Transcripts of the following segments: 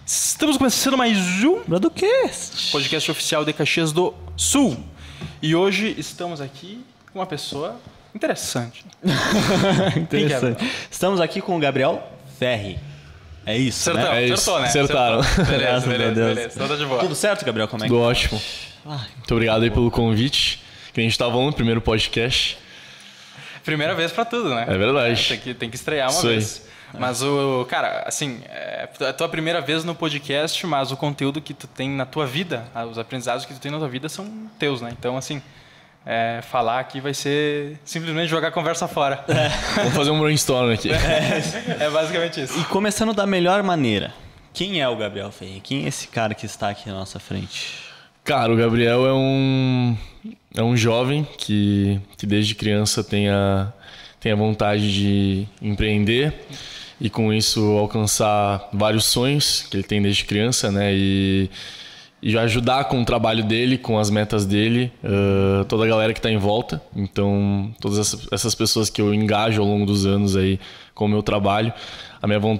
Estamos começando mais um Bradocast, podcast oficial de Caxias do Sul. E hoje estamos aqui com uma pessoa interessante. Interessante. Estamos aqui com o Gabriel Ferri. É isso, Acertou, né? É isso. acertou, né? Acertaram. Beleza, beleza, Deus. beleza. Então tá de boa. Tudo certo, Gabriel? Como é que Tudo ótimo. Muito obrigado aí pelo convite. Que a gente estava no primeiro podcast. Primeira vez pra tudo, né? É verdade. Tem que estrear uma Isso aí. vez. Mas cara, assim, é a tua primeira vez no podcast, mas o conteúdo que tu tem na tua vida, os aprendizados que tu tem na tua vida são teus, né? Então, assim, falar aqui vai ser simplesmente jogar a conversa fora. Vamos fazer um brainstorm aqui. É basicamente isso. E começando da melhor maneira, quem é o Gabriel Ferri? Quem é esse cara que está aqui na nossa frente? Cara, o Gabriel é um jovem que desde criança tem a vontade de empreender e com isso alcançar vários sonhos que ele tem desde criança, né? E ajudar com o trabalho dele, com as metas dele, toda a galera que está em volta. Então, todas essas pessoas que eu engajo ao longo dos anos aí com o meu trabalho. Meu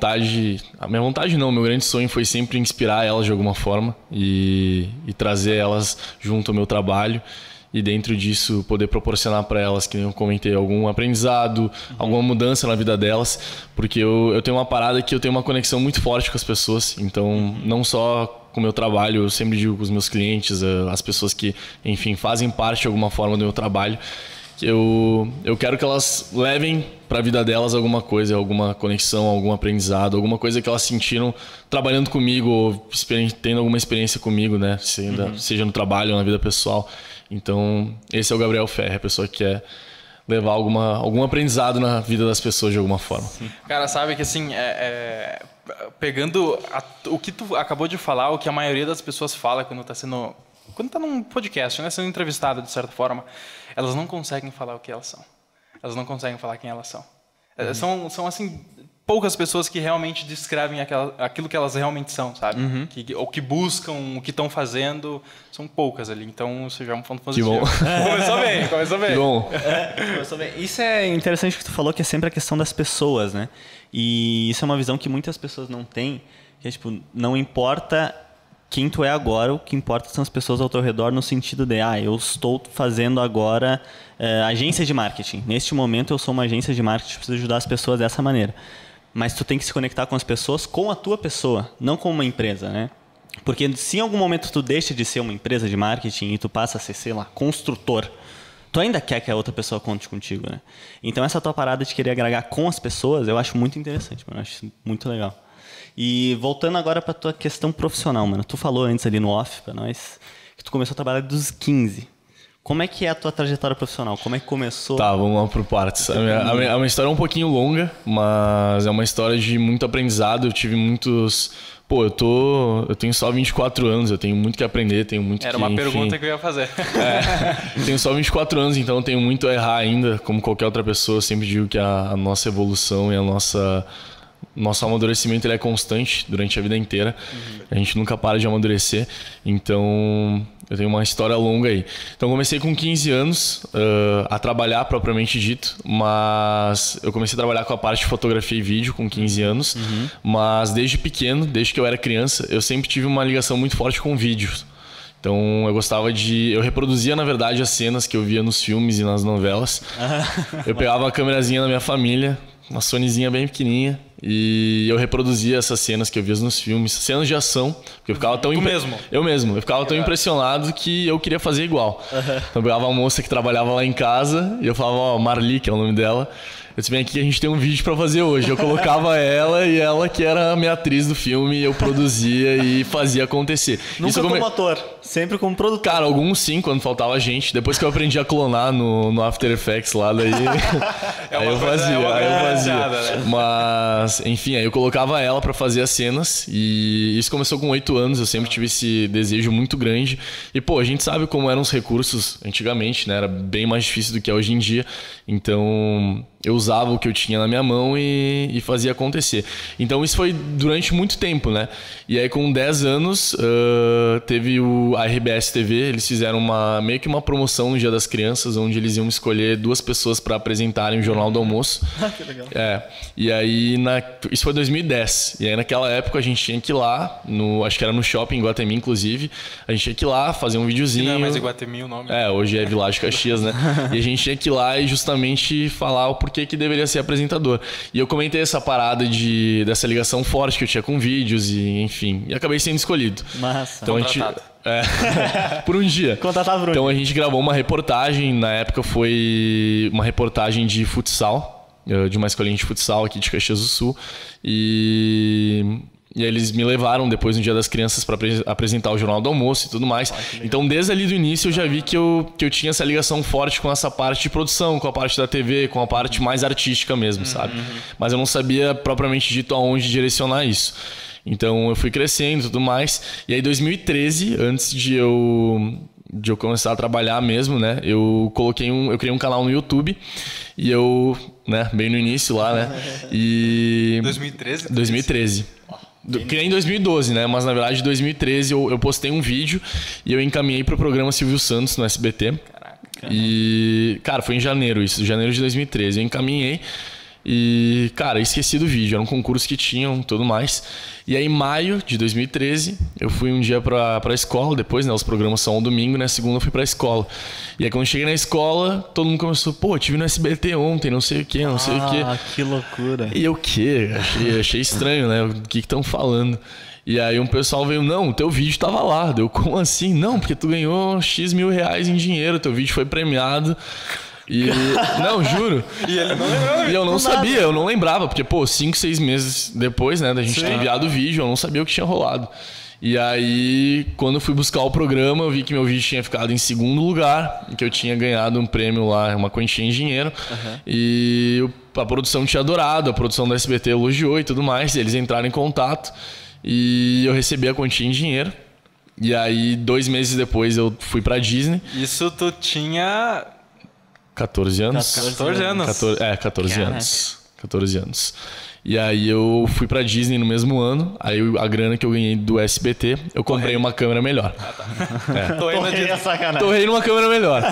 grande sonho foi sempre inspirar elas de alguma forma e trazer elas junto ao meu trabalho. E dentro disso poder proporcionar para elas, que eu comentei, algum aprendizado, alguma mudança na vida delas, porque eu tenho uma parada que eu tenho uma conexão muito forte com as pessoas, então não só com o meu trabalho, eu sempre digo com os meus clientes, as pessoas que, enfim, fazem parte de alguma forma do meu trabalho, que eu quero que elas levem para a vida delas alguma coisa, alguma conexão, algum aprendizado, alguma coisa que elas sentiram trabalhando comigo ou tendo alguma experiência comigo, né? Seja no trabalho ou na vida pessoal. Então, esse é o Gabriel Ferri, a pessoa que quer levar algum aprendizado na vida das pessoas de alguma forma. Sim. Cara, sabe que assim, pegando o que tu acabou de falar, o que a maioria das pessoas fala quando tá num podcast, né, sendo entrevistada de certa forma, elas não conseguem falar o que elas são. Elas não conseguem falar quem elas são. São assim, poucas pessoas que realmente descrevem aquilo que elas realmente são, sabe? Ou que buscam, o que estão fazendo, são poucas ali. Então, isso já é um ponto positivo. Que bom. Começou bem. Que bom. Começou bem. Isso é interessante que tu falou, que é sempre a questão das pessoas, né? E isso é uma visão que muitas pessoas não têm, que é tipo, não importa quem tu é agora, o que importa são as pessoas ao teu redor, no sentido de, eu estou fazendo agora agência de marketing. Neste momento eu sou uma agência de marketing, preciso ajudar as pessoas dessa maneira. Mas tu tem que se conectar com as pessoas, com a tua pessoa, não com uma empresa, né? Porque se em algum momento tu deixa de ser uma empresa de marketing e tu passa a ser, sei lá, construtor, tu ainda quer que a outra pessoa conte contigo, né? Então essa tua parada de querer agregar com as pessoas, eu acho muito interessante, mano. Eu acho muito legal. E voltando agora pra tua questão profissional, mano. Tu falou antes ali no off pra nós que tu começou a trabalhar dos 15. Como é que é a tua trajetória profissional? Como é que começou? Tá, vamos lá por partes. A minha história é um pouquinho longa, mas é uma história de muito aprendizado. Eu tive muitos... Pô, eu tenho só 24 anos, eu tenho muito que aprender, tenho muito Era uma pergunta que eu ia fazer. Eu tenho só 24 anos, então eu tenho muito a errar ainda, como qualquer outra pessoa. Eu sempre digo que a nossa evolução e nosso amadurecimento ele é constante durante a vida inteira. A gente nunca para de amadurecer. Então, eu tenho uma história longa aí. Então, eu comecei com 15 anos a trabalhar, propriamente dito. Mas eu comecei a trabalhar com a parte de fotografia e vídeo com 15 anos. Mas desde pequeno, desde que eu era criança, eu sempre tive uma ligação muito forte com vídeos. Então, eu reproduzia, na verdade, as cenas que eu via nos filmes e nas novelas. Eu pegava a câmerazinha da minha família, uma Sonyzinha bem pequenininha, e eu reproduzia essas cenas que eu via nos filmes, cenas de ação, porque eu ficava tão... Eu mesmo. Eu ficava tão impressionado que eu queria fazer igual. Então, eu pegava uma moça que trabalhava lá em casa, e eu falava, Marli, que é o nome dela, eu disse, vem aqui, a gente tem um vídeo pra fazer hoje. Eu colocava ela e ela que era a minha atriz do filme, eu produzia e fazia acontecer. Nunca como ator, sempre como produtor. Cara, alguns sim, quando faltava gente. Depois que eu aprendi a clonar no After Effects lá, daí aí eu fazia. Né? Mas, enfim, aí eu colocava ela pra fazer as cenas e isso começou com 8 anos. Eu sempre tive esse desejo muito grande. E, pô, a gente sabe como eram os recursos antigamente, né? Era bem mais difícil do que é hoje em dia. Então... eu usava o que eu tinha na minha mão e fazia acontecer. Então isso foi durante muito tempo, né? E aí com 10 anos teve a RBS TV, eles fizeram meio que uma promoção no Dia das Crianças, onde eles iam escolher 2 pessoas para apresentarem o Jornal do Almoço. Que legal. E aí isso foi 2010. E aí naquela época a gente tinha que ir lá, acho que era no shopping em Iguatemi, inclusive, a gente tinha que ir lá fazer um videozinho. Não é mais Iguatemi o nome. Hoje é Vilagem Caxias, né? E a gente tinha que ir lá e justamente falar o porquê que deveria ser apresentador. E eu comentei essa parada dessa ligação forte que eu tinha com vídeos e enfim. E acabei sendo escolhido. Massa. Então por um dia. Contratado por um Então dia. a gente gravou uma reportagem. Na época foi uma reportagem de futsal, de uma escolinha de futsal aqui de Caxias do Sul. E aí eles me levaram depois no Dia das Crianças para apresentar o Jornal do Almoço e tudo mais. Então desde ali do início eu já vi que eu tinha essa ligação forte com essa parte de produção, com a parte da TV, com a parte mais artística mesmo, sabe? Mas eu não sabia propriamente dito aonde direcionar isso. Então eu fui crescendo e tudo mais. E aí em 2013, antes de eu começar a trabalhar mesmo, né? Eu criei um canal no YouTube e eu, né, bem no início lá, né? E 2013? 2013. Criei em 2012, né? Mas na verdade em 2013 eu postei um vídeo e eu encaminhei pro programa Silvio Santos no SBT. Caraca. E, cara, foi em janeiro isso, janeiro de 2013. Eu encaminhei e, cara, esqueci do vídeo. Era um concurso que tinham, tudo mais. E aí em maio de 2013 eu fui um dia pra escola. Depois, né, os programas são ao domingo, né? Segunda eu fui pra escola. E aí quando eu cheguei na escola, todo mundo começou: pô, tive no SBT ontem, não sei o que, não sei o que. Ah, que loucura. E eu o quê? Achei estranho, né? O que estão falando? E aí um pessoal veio: não, teu vídeo tava lá. Deu: como assim? Não, porque tu ganhou X mil reais em dinheiro, teu vídeo foi premiado. E não, juro. E ele não lembrava. E eu não sabia, eu não lembrava, porque, pô, 5, 6 meses depois, né, da gente ter enviado o vídeo, eu não sabia o que tinha rolado. E aí, quando eu fui buscar o programa, eu vi que meu vídeo tinha ficado em segundo lugar, que eu tinha ganhado um prêmio lá, uma quantia em dinheiro. E a produção tinha adorado, a produção da SBT elogiou e tudo mais. E eles entraram em contato e eu recebi a quantia em dinheiro. E aí, 2 meses depois, eu fui pra Disney. Isso tu tinha 14 anos? 14 anos. 14 anos. 14 anos. E aí eu fui pra Disney no mesmo ano. Aí a grana que eu ganhei do SBT, eu comprei uma câmera melhor. Torrei numa câmera melhor.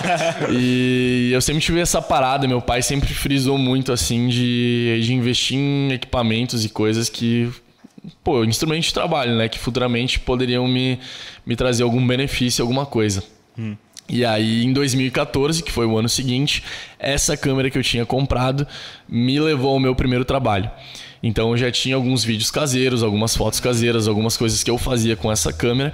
E eu sempre tive essa parada. Meu pai sempre frisou muito assim de investir em equipamentos e coisas que... Pô, instrumento de trabalho, né? Que futuramente poderiam me trazer algum benefício, alguma coisa. E aí, em 2014, que foi o ano seguinte, essa câmera que eu tinha comprado me levou ao meu primeiro trabalho. Então, eu já tinha alguns vídeos caseiros, algumas fotos caseiras, algumas coisas que eu fazia com essa câmera.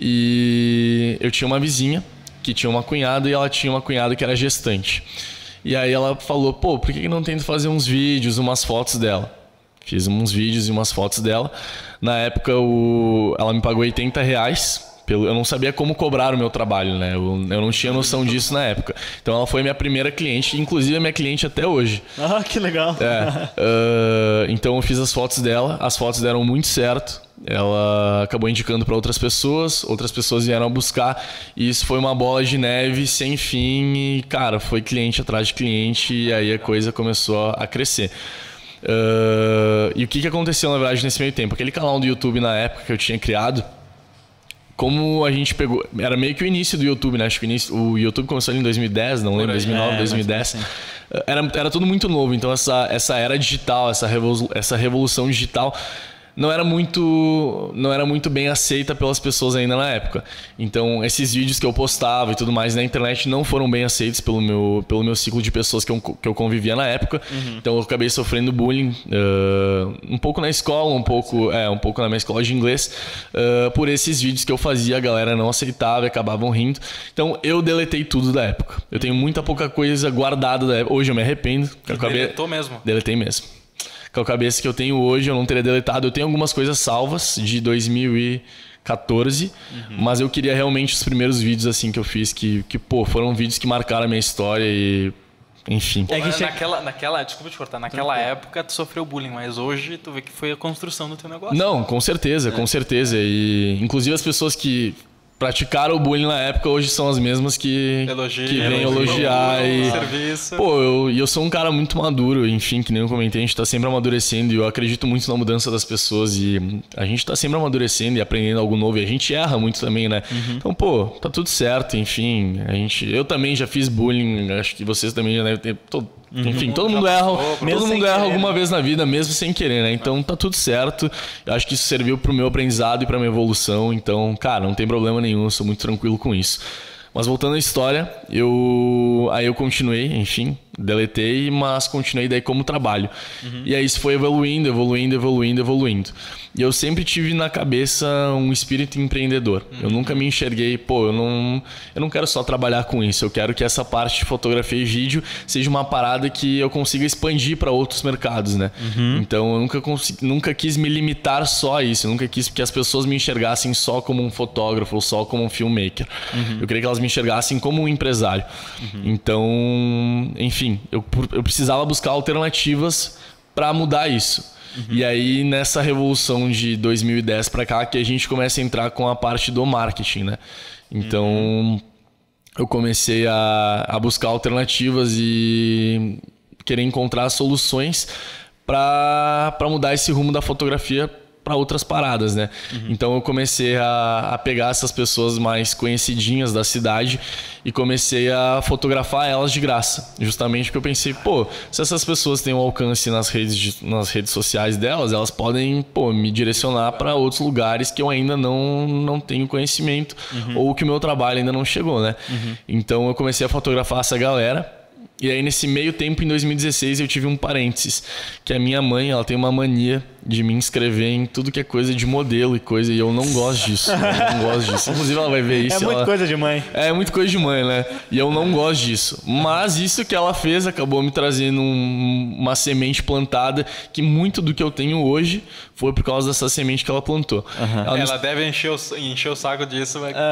E eu tinha uma vizinha que tinha uma cunhada e ela tinha uma cunhada que era gestante. E aí ela falou: pô, por que não tento fazer uns vídeos, umas fotos dela? Fiz uns vídeos e umas fotos dela. Na época, ela me pagou R$80. Eu não sabia como cobrar o meu trabalho, né? Eu não tinha noção disso na época. Então ela foi minha primeira cliente, inclusive é minha cliente até hoje. Ah, que legal. Então eu fiz as fotos dela, as fotos deram muito certo. Ela acabou indicando para outras pessoas vieram buscar. E isso foi uma bola de neve sem fim. E, cara, foi cliente atrás de cliente e aí a coisa começou a crescer. E o que aconteceu, na verdade, nesse meio tempo? Aquele canal do YouTube na época que eu tinha criado, como a gente pegou... Era meio que o início do YouTube, né? Acho que o YouTube começou ali em 2010, não lembro, 2009, 2010. Era tudo muito novo, então essa era digital, essa revolução digital não era muito bem aceita pelas pessoas ainda na época. Então, esses vídeos que eu postava e tudo mais na internet não foram bem aceitos pelo meu ciclo de pessoas que eu convivia na época. Então, eu acabei sofrendo bullying um pouco na escola, um pouco na minha escola de inglês. Por esses vídeos que eu fazia, a galera não aceitava e acabavam rindo. Então, eu deletei tudo da época. Eu tenho muita pouca coisa guardada da época. Hoje eu me arrependo. Deletou mesmo? Deletei mesmo. Com a cabeça que eu tenho hoje, eu não teria deletado. Eu tenho algumas coisas salvas de 2014, mas eu queria realmente os primeiros vídeos assim que eu fiz, que pô, foram vídeos que marcaram a minha história e... Enfim. Desculpa te cortar, naquela época tu sofreu bullying, mas hoje tu vê que foi a construção do teu negócio. Não, com certeza, com certeza. E inclusive as pessoas que praticaram o bullying na época, hoje são as mesmas que vêm elogiar. E eu sou um cara muito maduro, enfim, que nem eu comentei, a gente tá sempre amadurecendo e eu acredito muito na mudança das pessoas e a gente tá sempre amadurecendo e aprendendo algo novo e a gente erra muito também, né? Então, pô, tá tudo certo, enfim, eu também já fiz bullying, acho que vocês também já devem ter... Enfim, todo mundo erra alguma vez na vida, mesmo sem querer, né? Então tá tudo certo. Eu acho que isso serviu pro meu aprendizado e pra minha evolução. Então, cara, não tem problema nenhum, eu sou muito tranquilo com isso. Mas voltando à história, aí eu continuei, enfim, deletei, mas continuei daí como trabalho. E aí isso foi evoluindo. E eu sempre tive na cabeça um espírito empreendedor. Eu nunca me enxerguei, pô, eu não quero só trabalhar com isso. Eu quero que essa parte de fotografia e vídeo seja uma parada que eu consiga expandir para outros mercados, né? Então eu nunca quis me limitar só a isso. Eu nunca quis que as pessoas me enxergassem só como um fotógrafo ou só como um filmmaker. Eu queria que elas me enxergassem como um empresário. Então, enfim, eu precisava buscar alternativas para mudar isso. E aí, nessa revolução de 2010 para cá, que a gente começa a entrar com a parte do marketing, né? Então, eu comecei a buscar alternativas e querer encontrar soluções para mudar esse rumo da fotografia para outras paradas, né? Então eu comecei a pegar essas pessoas mais conhecidinhas da cidade e comecei a fotografar elas de graça, justamente porque eu pensei, pô, se essas pessoas têm um alcance nas redes sociais delas, elas podem, pô, me direcionar para outros lugares que eu ainda não tenho conhecimento ou que o meu trabalho ainda não chegou, né? Então eu comecei a fotografar essa galera. E aí, nesse meio tempo, em 2016, eu tive um parênteses, que a minha mãe, ela tem uma mania de me inscrever em tudo que é coisa de modelo e coisa, e eu não gosto disso. Inclusive, ela vai ver isso. É muito coisa de mãe. É muito coisa de mãe, né? E eu não gosto disso. Mas isso que ela fez acabou me trazendo uma semente plantada, que muito do que eu tenho hoje foi por causa dessa semente que ela plantou. Ela deve encher o saco disso, mas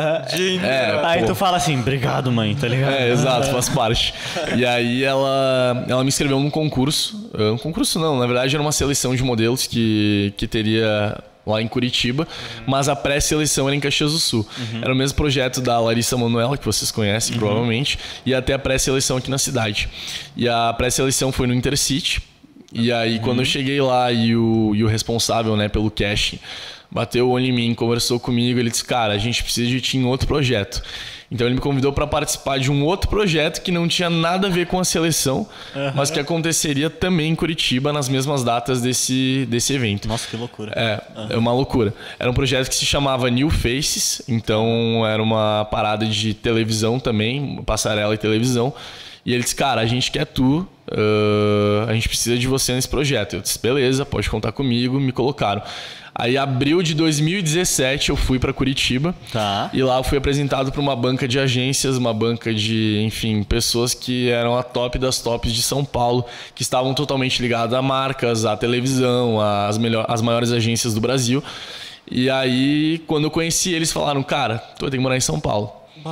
aí tu fala assim, obrigado, mãe, tá ligado? Exato, faz parte. E aí ela me inscreveu num concurso. Um concurso não, na verdade era uma seleção de modelos que teria lá em Curitiba, mas a pré-seleção era em Caxias do Sul. Era o mesmo projeto da Larissa Manoela, que vocês conhecem provavelmente, e até a pré-seleção aqui na cidade. E a pré-seleção foi no Intercity. E aí quando eu cheguei lá e o responsável, né, pelo casting bateu o olho em mim, conversou comigo, ele disse, cara, a gente precisa de ti em outro projeto. Então ele me convidou para participar de um outro projeto que não tinha nada a ver com a seleção, mas que aconteceria também em Curitiba nas mesmas datas desse evento. Nossa, que loucura. É uma loucura. Era um projeto que se chamava New Faces, então era uma parada de televisão também, passarela e televisão. E ele disse, cara, a gente quer tu, a gente precisa de você nesse projeto. Eu disse, beleza, pode contar comigo, me colocaram. Aí, abril de 2017, eu fui para Curitiba. E lá eu fui apresentado para uma banca de agências, uma banca de, enfim, pessoas que eram a top das tops de São Paulo, que estavam totalmente ligadas a marcas, à televisão, às maiores agências do Brasil. E aí, quando eu conheci eles, falaram, cara, tu vai ter que morar em São Paulo.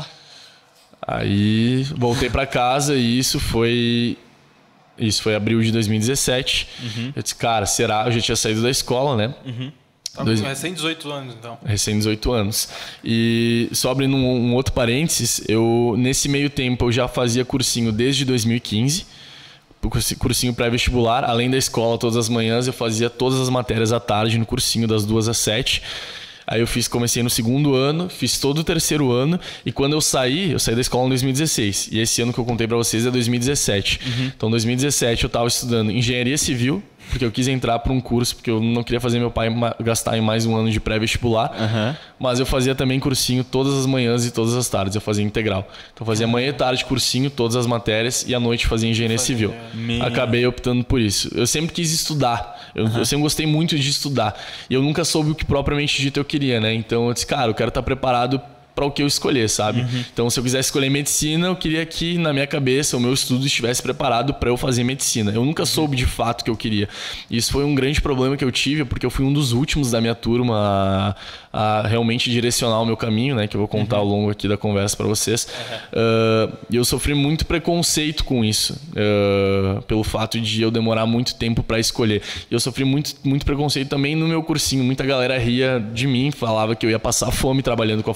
Aí, voltei para casa e isso foi abril de 2017. Eu disse, cara, será? Eu já tinha saído da escola, né? Recém 18 anos, então. Recém 18 anos. E só abrindo um outro parênteses, nesse meio tempo eu já fazia cursinho desde 2015, cursinho pré-vestibular, além da escola todas as manhãs, eu fazia todas as matérias à tarde no cursinho das 2 às 7. Aí comecei no segundo ano, fiz todo o terceiro ano, e quando eu saí da escola em 2016. E esse ano que eu contei pra vocês é 2017. Então, em 2017 eu tava estudando engenharia civil, porque eu quis entrar para um curso, porque eu não queria fazer meu pai gastar em mais um ano de pré-vestibular. Mas eu fazia também cursinho todas as manhãs e todas as tardes, eu fazia integral. Então eu fazia manhã e tarde cursinho, todas as matérias, e à noite fazia engenharia civil. Acabei optando por isso. Eu sempre quis estudar, eu sempre gostei muito de estudar. E eu nunca soube o que propriamente dito eu queria, né? Então eu disse, cara, eu quero estar preparado para o que eu escolher, sabe? Então, se eu quisesse escolher medicina, eu queria que na minha cabeça o meu estudo estivesse preparado para eu fazer medicina. Eu nunca soube de fato o que eu queria. E isso foi um grande problema que eu tive, porque eu fui um dos últimos da minha turma a realmente direcionar o meu caminho, né? Que eu vou contar ao longo aqui da conversa para vocês. E eu sofri muito preconceito com isso, pelo fato de eu demorar muito tempo para escolher. E eu sofri muito preconceito também no meu cursinho. Muita galera ria de mim, falava que eu ia passar fome trabalhando com a fotografia.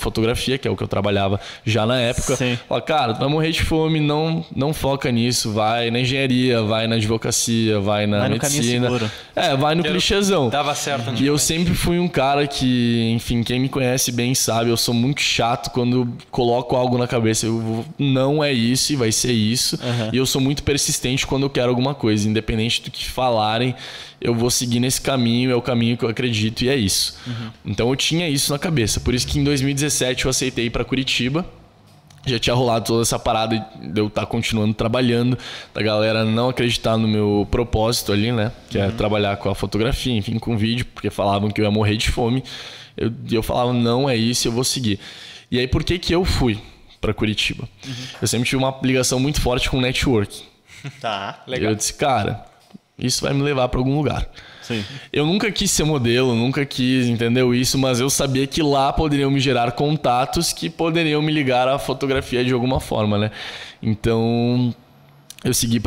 fotografia, que é o que eu trabalhava já na época. Fala, cara, tu vai morrer de fome, não foca nisso, vai na engenharia, vai na advocacia, vai na medicina. Vai no clichêzão. Dava certo. E eu sempre fui um cara que, enfim, quem me conhece bem sabe, eu sou muito chato quando eu coloco algo na cabeça. Não é isso e vai ser isso. E eu sou muito persistente quando eu quero alguma coisa, independente do que falarem. Eu vou seguir nesse caminho, é o caminho que eu acredito e é isso. Então eu tinha isso na cabeça. Por isso que em 2017 eu aceitei ir para Curitiba. Já tinha rolado toda essa parada de eu estar continuando trabalhando, da galera não acreditar no meu propósito ali, né? Que é trabalhar com a fotografia, enfim, com vídeo, porque falavam que eu ia morrer de fome. Eu falava, não é isso, eu vou seguir. E aí por que eu fui para Curitiba? Eu sempre tive uma ligação muito forte com o network. Tá, legal. Eu disse, cara, isso vai me levar para algum lugar. Sim. Eu nunca quis ser modelo, nunca quis, entendeu isso, mas eu sabia que lá poderiam me gerar contatos que poderiam me ligar à fotografia de alguma forma, né? Então, eu segui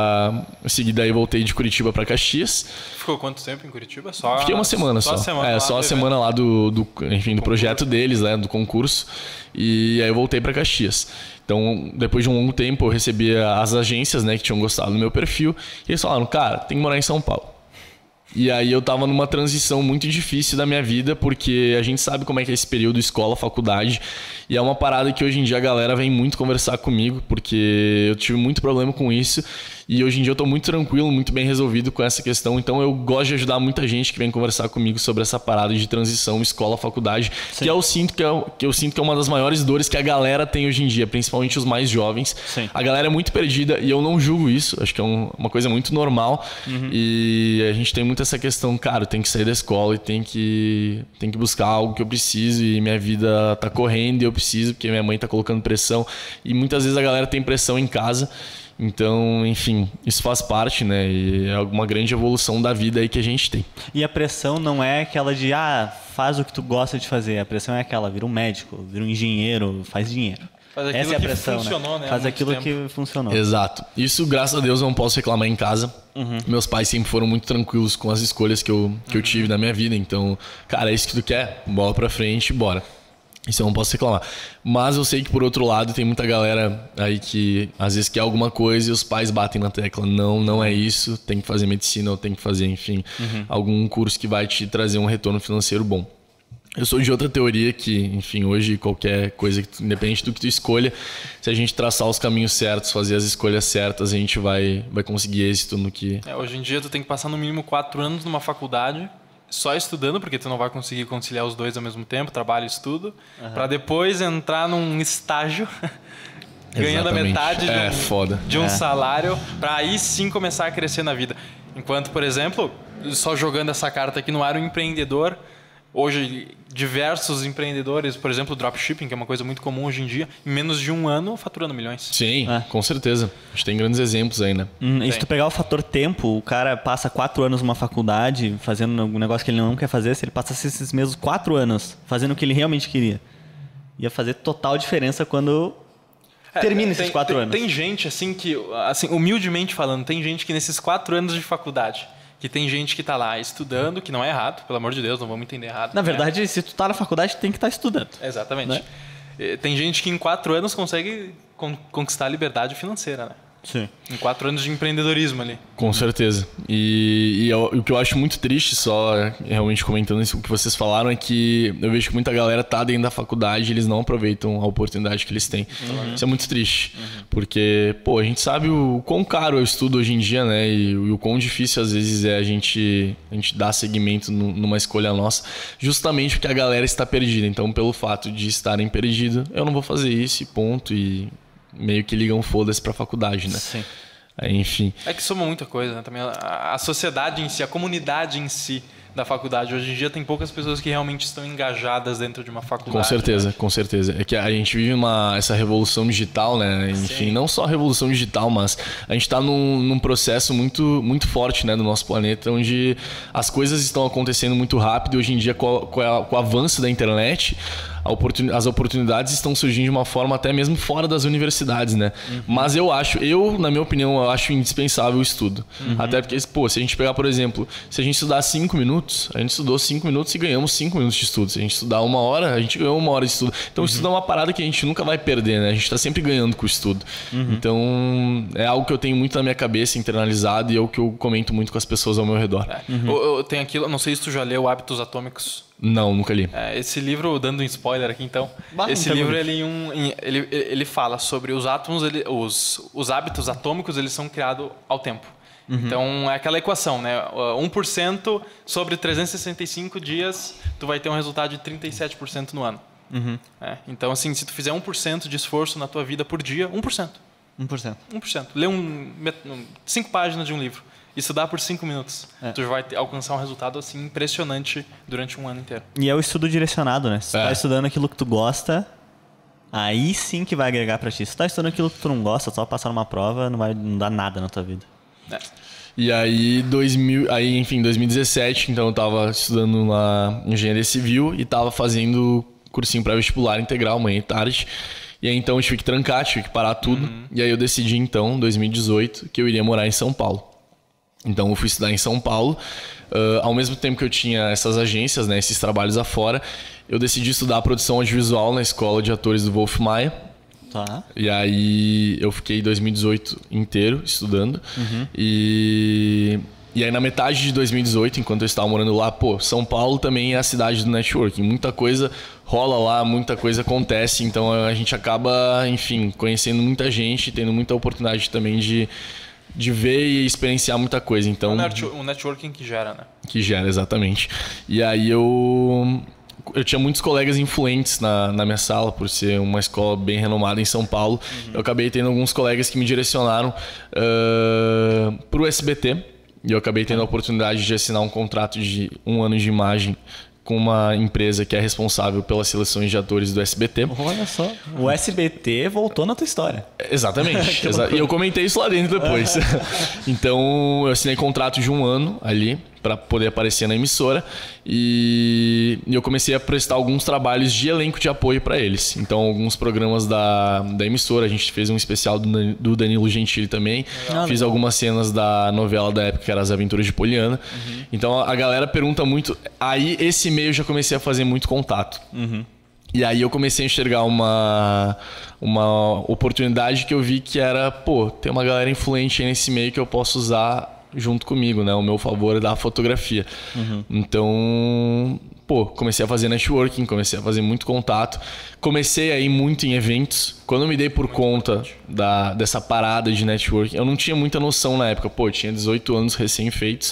daí voltei de Curitiba para Caxias. Ficou quanto tempo em Curitiba? Fiquei uma semana só. Só a semana lá do projeto deles, né, do concurso. E aí eu voltei para Caxias. Então, depois de um longo tempo, eu recebi as agências, né, que tinham gostado do meu perfil. E eles falaram, cara, tem que morar em São Paulo. E aí eu tava numa transição muito difícil da minha vida, porque a gente sabe como é que é esse período escola, faculdade. E é uma parada que hoje em dia a galera vem muito conversar comigo, porque eu tive muito problema com isso. E hoje em dia eu tô muito tranquilo, muito bem resolvido com essa questão. Então eu gosto de ajudar muita gente que vem conversar comigo sobre essa parada de transição escola, faculdade. Que eu sinto que é uma das maiores dores que a galera tem hoje em dia, principalmente os mais jovens. Sim. A galera é muito perdida e eu não julgo isso. Acho que é uma coisa muito normal. E a gente tem muito essa questão, cara, eu tenho que sair da escola e tem que buscar algo que eu preciso. E minha vida tá correndo e eu preciso, porque minha mãe tá colocando pressão. E muitas vezes a galera tem pressão em casa. Então, enfim, isso faz parte, né? E é uma grande evolução da vida aí que a gente tem. E a pressão não é aquela de, faz o que tu gosta de fazer. A pressão é aquela, vira um médico, vira um engenheiro, faz dinheiro. Faz aquilo Essa é a pressão, funcionou, né? Faz aquilo que funcionou. Exato. Isso, graças a Deus, eu não posso reclamar em casa. Meus pais sempre foram muito tranquilos com as escolhas que eu tive na minha vida. Então, cara, é isso que tu quer? Bola pra frente, bora. Isso eu não posso reclamar. Mas eu sei que, por outro lado, tem muita galera aí que às vezes quer alguma coisa e os pais batem na tecla. Não é isso. Tem que fazer medicina ou tem que fazer, enfim, algum curso que vai te trazer um retorno financeiro bom. Eu sou de outra teoria que, enfim, hoje qualquer coisa, independente do que tu escolha, se a gente traçar os caminhos certos, fazer as escolhas certas, a gente vai conseguir êxito no que... Hoje em dia tu tem que passar no mínimo 4 anos numa faculdade... Só estudando, porque tu não vai conseguir conciliar os dois ao mesmo tempo, trabalho e estudo, para depois entrar num estágio ganhando a metade de um salário, para aí sim começar a crescer na vida. Enquanto, por exemplo, só jogando essa carta aqui no ar, um empreendedor, hoje diversos empreendedores, por exemplo, dropshipping, que é uma coisa muito comum hoje em dia, em menos de um ano faturando milhões. Sim, com certeza. A gente tem grandes exemplos aí, né? E se tu pegar o fator tempo, o cara passa 4 anos numa faculdade fazendo um negócio que ele não quer fazer, se ele passasse esses mesmos 4 anos fazendo o que ele realmente queria, ia fazer total diferença quando termina esses 4 anos. Tem gente, assim, que, assim, humildemente falando, tem gente que nesses 4 anos de faculdade, que tem gente que está lá estudando, que não é errado, pelo amor de Deus, não vamos entender errado. Na verdade, se tu tá na faculdade, tem que estar estudando. Exatamente. Né? Tem gente que em 4 anos consegue conquistar a liberdade financeira, né? Sim. Em 4 anos de empreendedorismo ali. Com certeza. E o que eu acho muito triste, só realmente comentando isso, o que vocês falaram, é que eu vejo que muita galera tá dentro da faculdade e eles não aproveitam a oportunidade que eles têm. Isso é muito triste. Porque, a gente sabe o quão caro é o estudo hoje em dia, né? E o quão difícil às vezes é a gente dar seguimento numa escolha nossa, justamente porque a galera está perdida. Então, pelo fato de estarem perdidos, eu não vou fazer isso e ponto. E meio que ligam foda-se pra faculdade, né? Sim. Aí, enfim. É que soma muita coisa, né? Também a sociedade em si, a comunidade em si da faculdade. Hoje em dia tem poucas pessoas que realmente estão engajadas dentro de uma faculdade. Com certeza, né? Com certeza. É que a gente vive essa revolução digital, né? Enfim, não só a revolução digital, mas a gente está num processo muito, muito forte, né, do nosso planeta, onde as coisas estão acontecendo muito rápido. Hoje em dia, com o avanço da internet, as oportunidades estão surgindo de uma forma até mesmo fora das universidades, né? Mas na minha opinião, eu acho indispensável o estudo. Até porque, se a gente pegar, por exemplo, se a gente estudar 5 minutos, minutos. A gente estudou 5 minutos e ganhamos 5 minutos de estudo. Se a gente estudar 1 hora, a gente ganhou 1 hora de estudo. Então, o estudo é uma parada que a gente nunca vai perder, né? A gente tá sempre ganhando com o estudo. Então, é algo que eu tenho muito na minha cabeça, internalizado, e é o que eu comento muito com as pessoas ao meu redor. Eu tenho aquilo, não sei se tu já leu Hábitos Atômicos. Não, nunca li. Esse livro, dando um spoiler aqui então, esse livro ele fala sobre os átomos, os hábitos atômicos, eles são criados ao tempo. Então, é aquela equação, né? 1% sobre 365 dias, tu vai ter um resultado de 37% no ano. Então, assim, se tu fizer 1% de esforço na tua vida por dia, 1%. 1%. Lê 5 páginas de um livro. Estudar por 5 minutos. Tu vai alcançar um resultado assim impressionante durante um ano inteiro. E é o estudo direcionado, né? Se tu tá estudando aquilo que tu gosta, aí sim que vai agregar pra ti. Se tu tá estudando aquilo que tu não gosta, só passar numa prova, não dá nada na tua vida. E aí, enfim, 2017, então eu tava estudando na Engenharia Civil e tava fazendo cursinho pré-vestibular integral, manhã e tarde. E aí, então, eu tive que trancar, tive que parar tudo. E aí eu decidi, então, em 2018, que eu iria morar em São Paulo. Então, eu fui estudar em São Paulo. Ao mesmo tempo que eu tinha essas agências, né, esses trabalhos afora, eu decidi estudar produção audiovisual na Escola de Atores do Wolf Maia. Tá. E aí, eu fiquei 2018 inteiro estudando. E aí, na metade de 2018, enquanto eu estava morando lá, São Paulo também é a cidade do networking. Muita coisa rola lá, muita coisa acontece. Então, a gente acaba, enfim, conhecendo muita gente, tendo muita oportunidade também de ver e experienciar muita coisa. Então, o networking que gera, né? Que gera, exatamente. E aí eu tinha muitos colegas influentes na minha sala, por ser uma escola bem renomada em São Paulo. Eu acabei tendo alguns colegas que me direcionaram para o SBT. E eu acabei tendo a oportunidade de assinar um contrato de 1 ano de imagem com uma empresa que é responsável pelas seleções de atores do SBT. Olha só, o SBT voltou na tua história. Exatamente. E eu comentei isso lá dentro depois. Então, eu assinei contrato de 1 ano ali para poder aparecer na emissora e eu comecei a prestar alguns trabalhos de elenco de apoio para eles. Então, alguns programas da emissora, a gente fez um especial do Danilo Gentili também. Fiz algumas cenas da novela da época, que era As Aventuras de Poliana. Então, a galera pergunta muito. Aí, esse meio eu já comecei a fazer muito contato. E aí eu comecei a enxergar uma oportunidade que eu vi que era, tem uma galera influente aí nesse meio que eu posso usar junto comigo, né? O meu favor é da fotografia. Então, comecei a fazer networking, comecei a fazer muito contato. Comecei a ir muito em eventos. Quando eu me dei por conta dessa parada de networking, eu não tinha muita noção na época. Eu tinha 18 anos recém-feitos.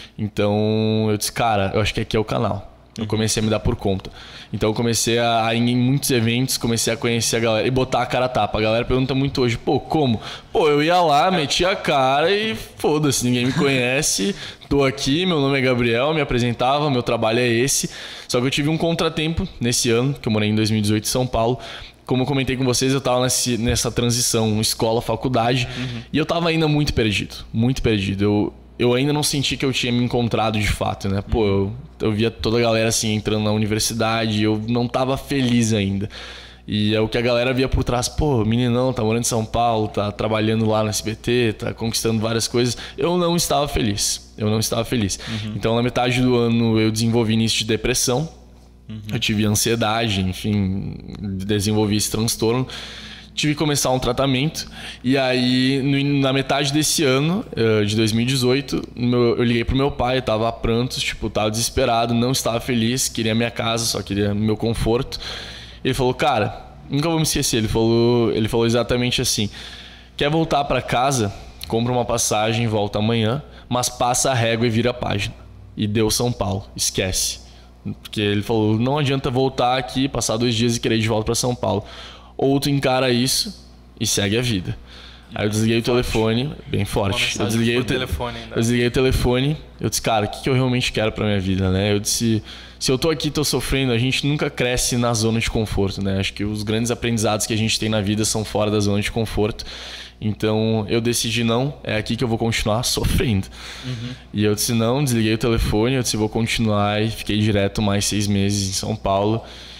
Então, eu disse, cara, eu acho que aqui é o canal. Eu comecei a me dar por conta. Então eu comecei a ir em muitos eventos, comecei a conhecer a galera e botar a cara a tapa. A galera pergunta muito hoje, como? Eu ia lá, metia a cara e foda-se, ninguém me conhece. Tô aqui, meu nome é Gabriel, me apresentava, meu trabalho é esse. Só que eu tive um contratempo nesse ano, que eu morei em 2018 em São Paulo. Como eu comentei com vocês, eu tava nessa transição escola, faculdade. E eu tava ainda muito perdido, muito perdido. Eu ainda não senti que eu tinha me encontrado de fato, né? Eu via toda a galera assim entrando na universidade, eu não tava feliz ainda. E é o que a galera via por trás, meninão, tá morando em São Paulo, tá trabalhando lá no SBT, tá conquistando várias coisas. Eu não estava feliz. Então, na metade do ano, eu desenvolvi início de depressão. Eu tive ansiedade, enfim, desenvolvi esse transtorno. Tive que começar um tratamento. E aí, na metade desse ano, de 2018, eu liguei pro meu pai, eu tava a prantos, tava desesperado, não estava feliz, queria minha casa, só queria meu conforto. Ele falou, cara, nunca vou me esquecer, ele falou exatamente assim: quer voltar para casa? Compra uma passagem, volta amanhã, mas passa a régua e vira a página. E deu São Paulo, esquece. Porque ele falou, não adianta voltar aqui, passar 2 dias e querer ir de volta para São Paulo. Ou tu encara isso e segue a vida. Aí eu desliguei o telefone, bem forte. Eu desliguei o telefone. Eu disse, cara, o que eu realmente quero pra minha vida, né? Eu disse, se eu tô aqui, tô sofrendo, a gente nunca cresce na zona de conforto, né? Acho que os grandes aprendizados que a gente tem na vida são fora da zona de conforto. Então eu decidi, não, é aqui que eu vou continuar sofrendo. E eu disse, não, desliguei o telefone, eu disse, vou continuar, e fiquei direto mais 6 meses em São Paulo.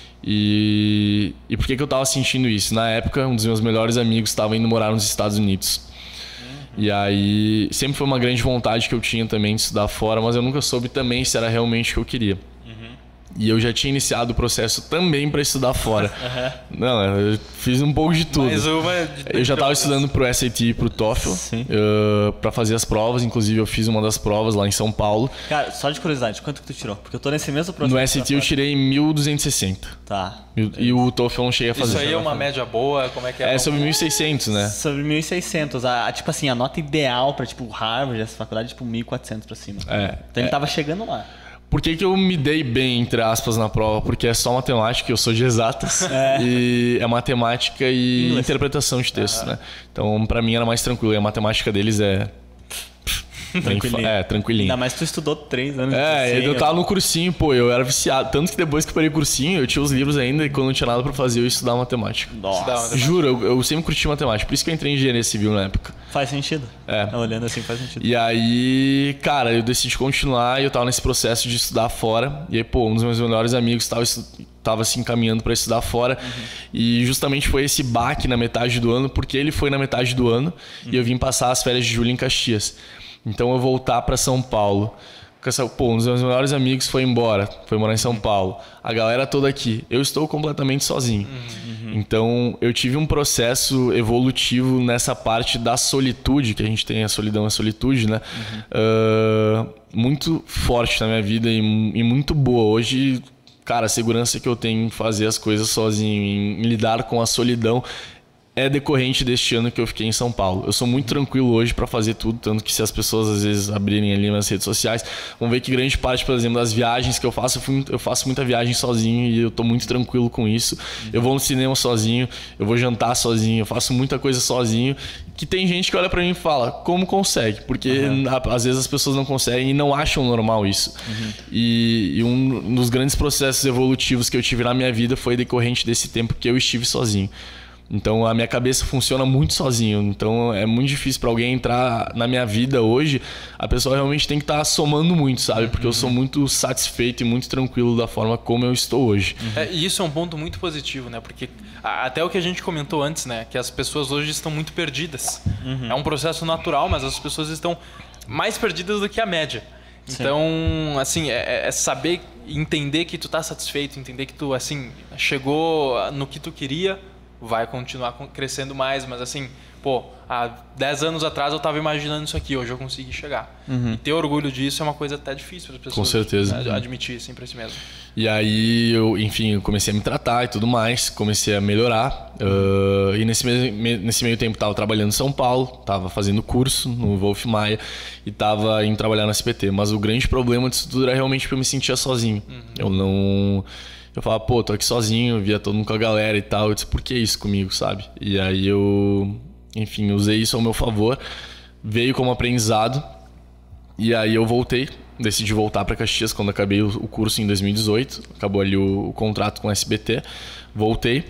E por que eu tava sentindo isso? Na época, um dos meus melhores amigos estava indo morar nos Estados Unidos. E aí sempre foi uma grande vontade que eu tinha também de estudar fora, mas eu nunca soube também se era realmente o que eu queria. E eu já tinha iniciado o processo também para estudar fora. Não, eu fiz um pouco de tudo. Eu já estava estudando pro SAT e pro TOEFL para fazer as provas. Inclusive, eu fiz uma das provas lá em São Paulo. Cara, só de curiosidade, quanto que tu tirou? Porque eu tô nesse mesmo processo. No SAT eu tirei 1.260. Tá. E o TOEFL eu não cheguei a fazer. Isso aí é uma média boa? Como é que é? É sobre 1.600, né? Sobre 1.600. Tipo assim, a nota ideal para tipo Harvard, essa faculdade, tipo 1.400 para cima. Então ele tava chegando lá. Por que eu me dei bem, entre aspas, na prova? Porque é só matemática, eu sou de exatas. E é matemática e interpretação de texto, né? Então, pra mim era mais tranquilo. E a matemática deles é... tranquilinho. Ainda mais tu estudou 3 anos. Eu tava no cursinho, pô, eu era viciado. Tanto que depois que eu parei o cursinho, eu tinha os livros ainda e quando não tinha nada pra fazer, eu ia estudar matemática. Nossa. Juro, eu sempre curti matemática. Por isso que eu entrei em engenharia civil na época. Faz sentido. Olhando assim, faz sentido. E aí, cara, eu decidi continuar e eu tava nesse processo de estudar fora. E aí, pô, um dos meus melhores amigos tava se encaminhando para estudar fora. E justamente foi esse baque na metade do ano, porque ele foi na metade do ano e eu vim passar as férias de julho em Caxias. Então eu voltar para São Paulo. Pô, um dos meus melhores amigos foi embora, foi morar em São Paulo. A galera toda aqui. Eu estou completamente sozinho. Então eu tive um processo evolutivo nessa parte da solitude, que a gente tem a solidão e a solitude, né? Muito forte na minha vida e muito boa. Hoje, cara, a segurança que eu tenho em fazer as coisas sozinho, em lidar com a solidão, é decorrente deste ano que eu fiquei em São Paulo. Eu sou muito tranquilo hoje para fazer tudo, tanto que se as pessoas às vezes abrirem ali nas redes sociais, vão ver que grande parte, por exemplo, das viagens que eu faço muita viagem sozinho e eu tô muito tranquilo com isso. Eu vou no cinema sozinho, eu vou jantar sozinho, eu faço muita coisa sozinho, que tem gente que olha para mim e fala, como consegue? Porque às vezes as pessoas não conseguem e não acham normal isso. E um dos grandes processos evolutivos que eu tive na minha vida foi decorrente desse tempo que eu estive sozinho. Então a minha cabeça funciona muito sozinho. Então é muito difícil para alguém entrar na minha vida hoje. A pessoa realmente tem que estar somando muito, sabe? Porque eu sou muito satisfeito e muito tranquilo da forma como eu estou hoje. E isso é um ponto muito positivo, né? Porque até o que a gente comentou antes, né? Que as pessoas hoje estão muito perdidas. É um processo natural, mas as pessoas estão mais perdidas do que a média. Então, assim, é saber entender que tu tá satisfeito, entender que tu, assim, chegou no que tu queria, vai continuar crescendo mais, mas assim, pô, há 10 anos atrás eu estava imaginando isso aqui, hoje eu consegui chegar. E ter orgulho disso é uma coisa até difícil para as pessoas. Com certeza. Admitir assim para si mesmo. E aí eu, enfim, eu comecei a me tratar e tudo mais, comecei a melhorar. E nesse meio tempo estava trabalhando em São Paulo, estava fazendo curso no Wolf Maia e estava indo trabalhar na SPT. Mas o grande problema disso tudo era realmente que eu me sentia sozinho. Eu falava, pô, tô aqui sozinho, via todo mundo com a galera e tal. Eu disse, por que isso comigo, sabe? E aí eu, enfim, usei isso ao meu favor. Veio como aprendizado. E aí eu voltei. Decidi voltar para Caxias quando acabei o curso em 2018. Acabou ali o contrato com a SBT. Voltei.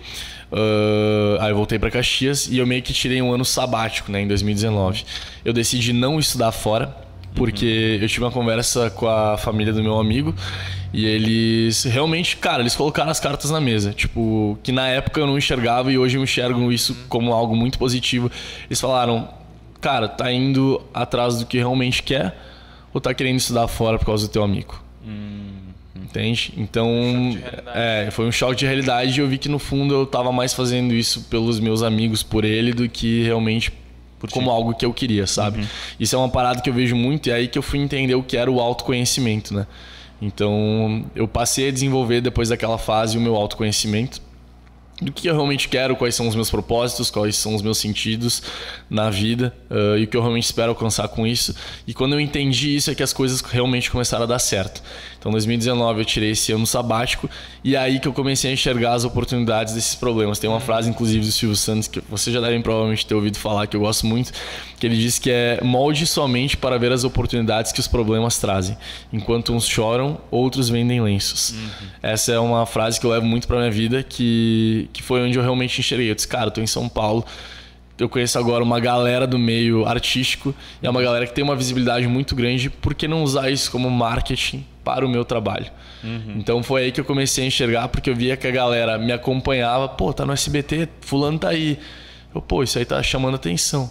Aí eu voltei para Caxias e eu meio que tirei um ano sabático, né, em 2019. Eu decidi não estudar fora. Porque eu tive uma conversa com a família do meu amigo e eles realmente, cara, eles colocaram as cartas na mesa. Tipo, que na época eu não enxergava e hoje eu enxergo isso como algo muito positivo. Eles falaram, cara, tá indo atrás do que realmente quer ou tá querendo estudar fora por causa do teu amigo? Entende? Então, foi um choque de realidade e eu vi que no fundo eu tava mais fazendo isso pelos meus amigos, por ele, do que realmente como algo que eu queria, sabe? Isso é uma parada que eu vejo muito e é aí que eu fui entender o que era o autoconhecimento, né? Então, eu passei a desenvolver depois daquela fase o meu autoconhecimento do que eu realmente quero, quais são os meus propósitos, quais são os meus sentidos na vida e o que eu realmente espero alcançar com isso. E quando eu entendi isso é que as coisas realmente começaram a dar certo. Então, em 2019 eu tirei esse ano sabático e é aí que eu comecei a enxergar as oportunidades desses problemas. Tem uma frase, inclusive, do Silvio Santos que vocês já devem provavelmente ter ouvido falar, que eu gosto muito, que ele diz que é: molde sua mente para ver as oportunidades que os problemas trazem. Enquanto uns choram, outros vendem lenços. Essa é uma frase que eu levo muito para minha vida, que foi onde eu realmente enxerguei. Eu disse, cara, eu tô em São Paulo, eu conheço agora uma galera do meio artístico e é uma galera que tem uma visibilidade muito grande, por que não usar isso como marketing para o meu trabalho? Então foi aí que eu comecei a enxergar, porque eu via que a galera me acompanhava, pô, tá no SBT, fulano tá aí. Eu, pô, isso aí tá chamando atenção.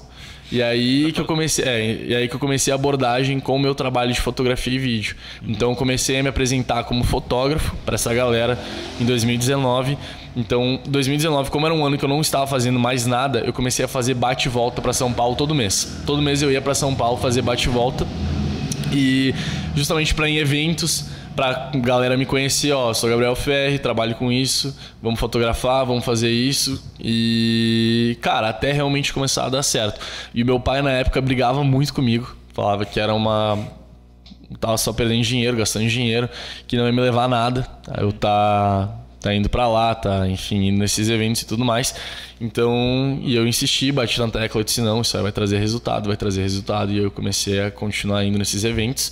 E aí que eu comecei a abordagem com o meu trabalho de fotografia e vídeo. Então eu comecei a me apresentar como fotógrafo para essa galera em 2019. Então, 2019, como era um ano que eu não estava fazendo mais nada, eu comecei a fazer bate e volta para São Paulo todo mês. Todo mês eu ia para São Paulo fazer bate e volta. E justamente para em eventos, pra galera me conhecer, ó, sou Gabriel Ferri, trabalho com isso, vamos fotografar, vamos fazer isso. E, cara, até realmente começar a dar certo. E o meu pai na época brigava muito comigo, falava que era tava só perdendo dinheiro, gastando dinheiro, que não ia me levar a nada. Aí eu tá indo pra lá, enfim, indo nesses eventos e tudo mais. Então, e eu insisti, bati na tecla, eu disse, não, isso aí vai trazer resultado. E eu comecei a continuar indo nesses eventos.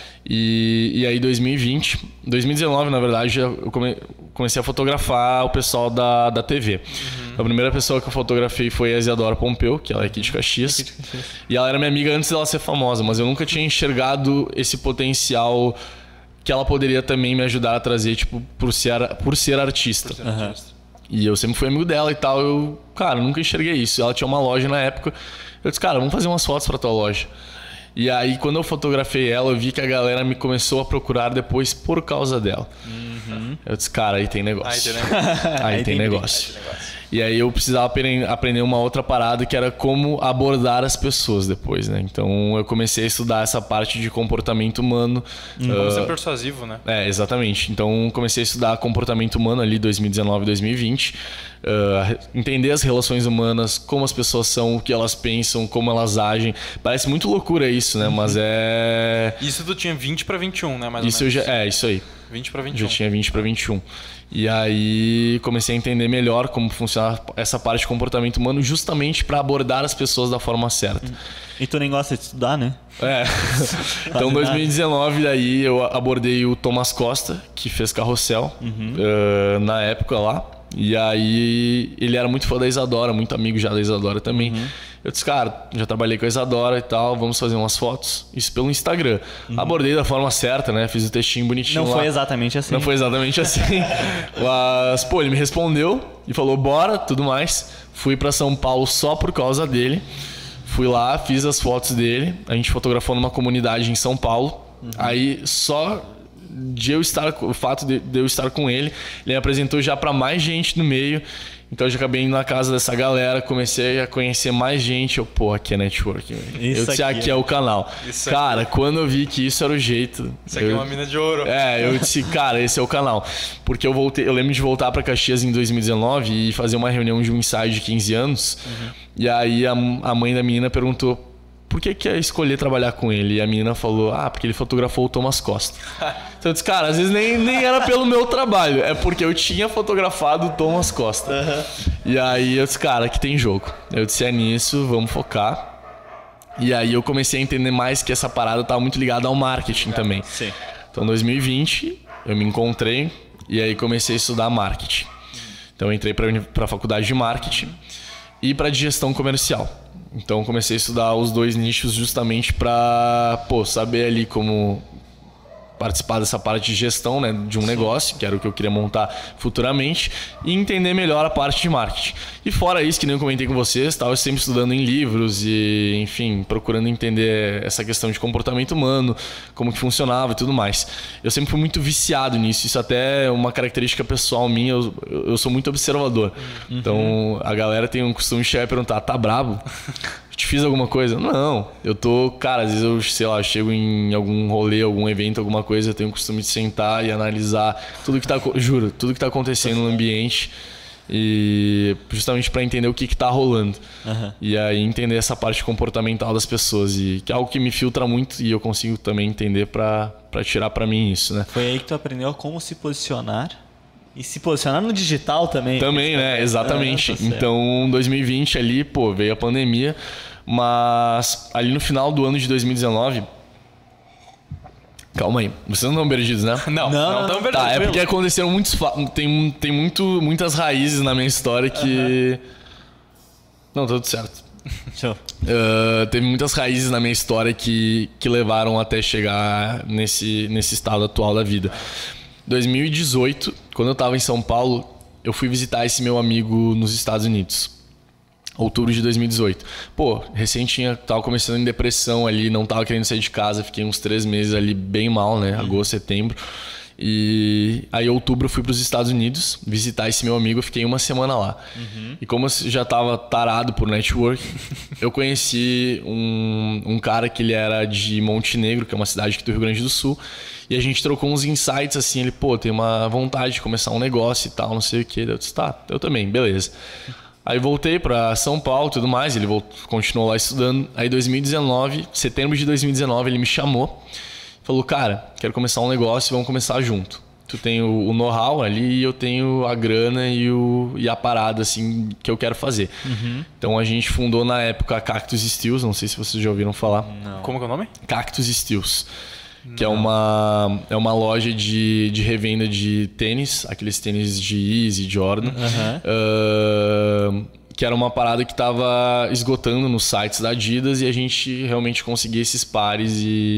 E aí 2019, na verdade, eu comecei a fotografar o pessoal da TV. A primeira pessoa que eu fotografei foi a Isadora Pompeu, que ela é aqui de Caxias. E ela era minha amiga antes dela ser famosa, mas eu nunca tinha enxergado esse potencial que ela poderia também me ajudar a trazer, tipo, por ser artista. E eu sempre fui amigo dela e tal, eu, cara, nunca enxerguei isso. Ela tinha uma loja na época, eu disse, cara, vamos fazer umas fotos pra tua loja. E aí, quando eu fotografei ela, eu vi que a galera me começou a procurar depois por causa dela. Eu disse, cara, aí tem negócio. Aí tem negócio. E aí eu precisava aprender uma outra parada, que era como abordar as pessoas depois, né? Então eu comecei a estudar essa parte de comportamento humano. Como ser persuasivo, né? Exatamente. Então comecei a estudar comportamento humano ali 2019, 2020. Entender as relações humanas, como as pessoas são, o que elas pensam, como elas agem. Parece muito loucura isso, né? Mas é... Isso tu tinha 20 para 21, né? Mais isso ou menos. Isso aí. 20 para 21. Já tinha 20 para 21. E aí comecei a entender melhor como funciona essa parte de comportamento humano, justamente para abordar as pessoas da forma certa. E tu nem gosta de estudar, né? Então, em 2019, daí eu abordei o Thomas Costa, que fez Carrossel, na época lá. E aí ele era muito fã da Isadora, muito amigo já da Isadora também. Eu disse, cara, já trabalhei com a Isadora e tal, vamos fazer umas fotos. Isso pelo Instagram. Abordei da forma certa, né? Fiz o textinho bonitinho lá. Não foi exatamente assim. Não foi exatamente assim. Mas, pô, ele me respondeu e falou, bora, tudo mais. Fui pra São Paulo só por causa dele. Fui lá, fiz as fotos dele. A gente fotografou numa comunidade em São Paulo. Aí, só o fato de eu estar com ele, ele me apresentou já pra mais gente no meio. Então eu já acabei indo na casa dessa galera, comecei a conhecer mais gente. Pô, aqui é network. Eu disse, aqui é o canal. Cara, quando eu vi que isso era o jeito... Isso aqui é uma mina de ouro. Eu disse, cara, esse é o canal. Porque eu lembro de voltar pra Caxias em 2019 e fazer uma reunião de um ensaio de 15 anos. E aí a mãe da menina perguntou, por que quer escolher trabalhar com ele? E a menina falou, porque ele fotografou o Thomas Costa. Então eu disse, cara, às vezes nem era pelo meu trabalho, é porque eu tinha fotografado o Thomas Costa. E aí eu disse, cara, aqui tem jogo. Eu disse, é nisso, vamos focar. E aí eu comecei a entender mais que essa parada estava muito ligada ao marketing também. Sim. Então em 2020 eu me encontrei e aí comecei a estudar marketing. Então eu entrei para a faculdade de marketing e para de gestão comercial. Então comecei a estudar os dois nichos justamente para saber ali como participar dessa parte de gestão, né, de um negócio, que era o que eu queria montar futuramente, e entender melhor a parte de marketing. E fora isso, que nem eu comentei com vocês, estava sempre estudando em livros e, enfim, procurando entender essa questão de comportamento humano, como que funcionava e tudo mais. Eu sempre fui muito viciado nisso, isso até é uma característica pessoal minha, eu sou muito observador. Então, a galera tem um costume de chegar e perguntar, tá brabo? Te fiz alguma coisa? Não, eu tô... Cara, às vezes eu, sei lá, chego em algum rolê, algum evento, alguma coisa, eu tenho o costume de sentar e analisar tudo que tá... Juro, tudo que tá acontecendo no ambiente e justamente para entender o que tá rolando. E aí entender essa parte comportamental das pessoas, e que é algo que me filtra muito e eu consigo também entender para tirar para mim isso, né? Foi aí que tu aprendeu como se posicionar. E se posicionar no digital também. Também, né? Exatamente. Então, 2020 ali, veio a pandemia. Mas ali no final do ano de 2019... Calma aí. Vocês não estão perdidos, né? Não estão perdidos. Tá, é porque aconteceram muitos... Tem muitas raízes na minha história que... Não, tudo certo. Show. Teve muitas raízes na minha história que levaram até chegar nesse estado atual da vida. 2018, quando eu estava em São Paulo, eu fui visitar esse meu amigo nos Estados Unidos. Outubro de 2018. Pô, tava começando em depressão ali, não tava querendo sair de casa, fiquei uns 3 meses ali bem mal, né? Agosto, setembro. E aí, em outubro, eu fui para os Estados Unidos visitar esse meu amigo. Eu fiquei 1 semana lá. E como eu já tava tarado por network, eu conheci um cara que ele era de Montenegro, que é uma cidade aqui do Rio Grande do Sul. E a gente trocou uns insights assim. Ele, pô, tem uma vontade de começar um negócio e tal, não sei o que. Eu disse, tá, eu também, beleza. Aí voltei para São Paulo e tudo mais. Ele continuou lá estudando. Aí, 2019, setembro de 2019, ele me chamou. Falou, cara, quero começar um negócio, vamos começar junto. Tu tem o know-how ali e eu tenho a grana e a parada assim que eu quero fazer. Então a gente fundou na época a Cactus Steels, não sei se vocês já ouviram falar. Não. Como que é o nome? Cactus Steels, que é uma loja de revenda de tênis, aqueles tênis de Yeezy, Jordan. Que era uma parada que estava esgotando nos sites da Adidas e a gente realmente conseguia esses pares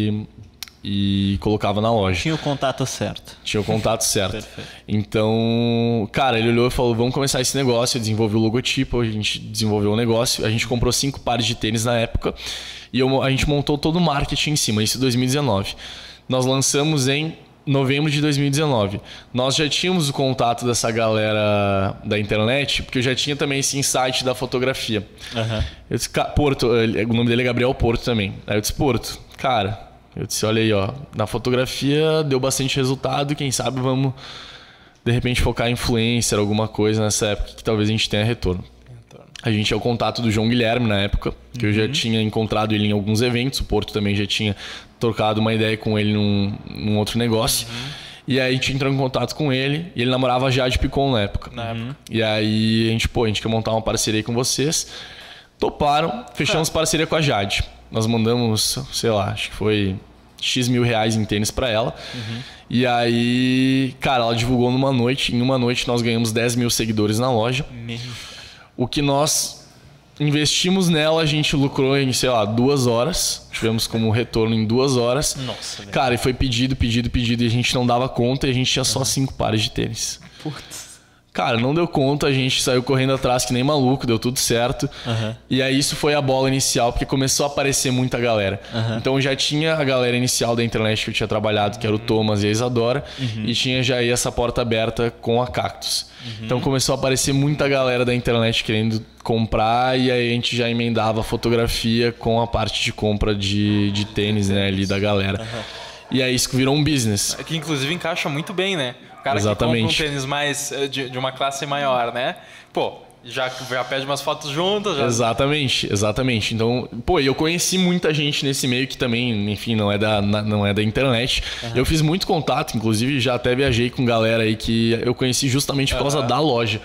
e colocava na loja. Tinha o contato certo. Tinha o contato certo. Perfeito. Então, cara, ele olhou e falou, vamos começar esse negócio. Eu desenvolvi o logotipo, a gente desenvolveu o negócio. A gente comprou 5 pares de tênis na época e a gente montou todo o marketing em cima, isso em 2019. Nós lançamos em novembro de 2019. Nós já tínhamos o contato dessa galera da internet, porque eu já tinha também esse insight da fotografia. Eu disse, Porto, o nome dele é Gabriel Porto também. Aí eu disse, Porto, cara... Eu disse, olha aí, ó, na fotografia deu bastante resultado, quem sabe vamos, de repente, focar em influencer, alguma coisa nessa época que talvez a gente tenha retorno. A gente tinha o contato do João Guilherme na época, que eu já tinha encontrado ele em alguns eventos, o Porto também já tinha trocado uma ideia com ele num outro negócio. E aí a gente entrou em contato com ele e ele namorava a Jade Picon na época. E aí a gente quer montar uma parceria aí com vocês. Toparam, fechamos parceria com a Jade. Nós mandamos, sei lá, acho que foi X mil reais em tênis pra ela. E aí, cara, ela divulgou numa noite. Em uma noite nós ganhamos 10 mil seguidores na loja. O que nós investimos nela, a gente lucrou em, sei lá, 2 horas. Tivemos como retorno em 2 horas. Nossa, cara, e foi pedido e a gente não dava conta e a gente tinha só 5 pares de tênis. Putz. Cara, não deu conta, a gente saiu correndo atrás que nem maluco, deu tudo certo. E aí isso foi a bola inicial, porque começou a aparecer muita galera. Então já tinha a galera inicial da internet que eu tinha trabalhado, que era o Thomas e a Isadora, e tinha já aí essa porta aberta com a Cactus. Então começou a aparecer muita galera da internet querendo comprar, e aí a gente já emendava a fotografia com a parte de compra de tênis, né, ali da galera. E aí isso virou um business. Que inclusive encaixa muito bem, né? O cara Exatamente. que compra um tênis mais de uma classe maior, né? Pô, já pede umas fotos juntas. Já... Exatamente. Então, pô, eu conheci muita gente nesse meio que também, enfim, não é da internet. Eu fiz muito contato, inclusive já até viajei com galera aí que eu conheci justamente por causa da loja.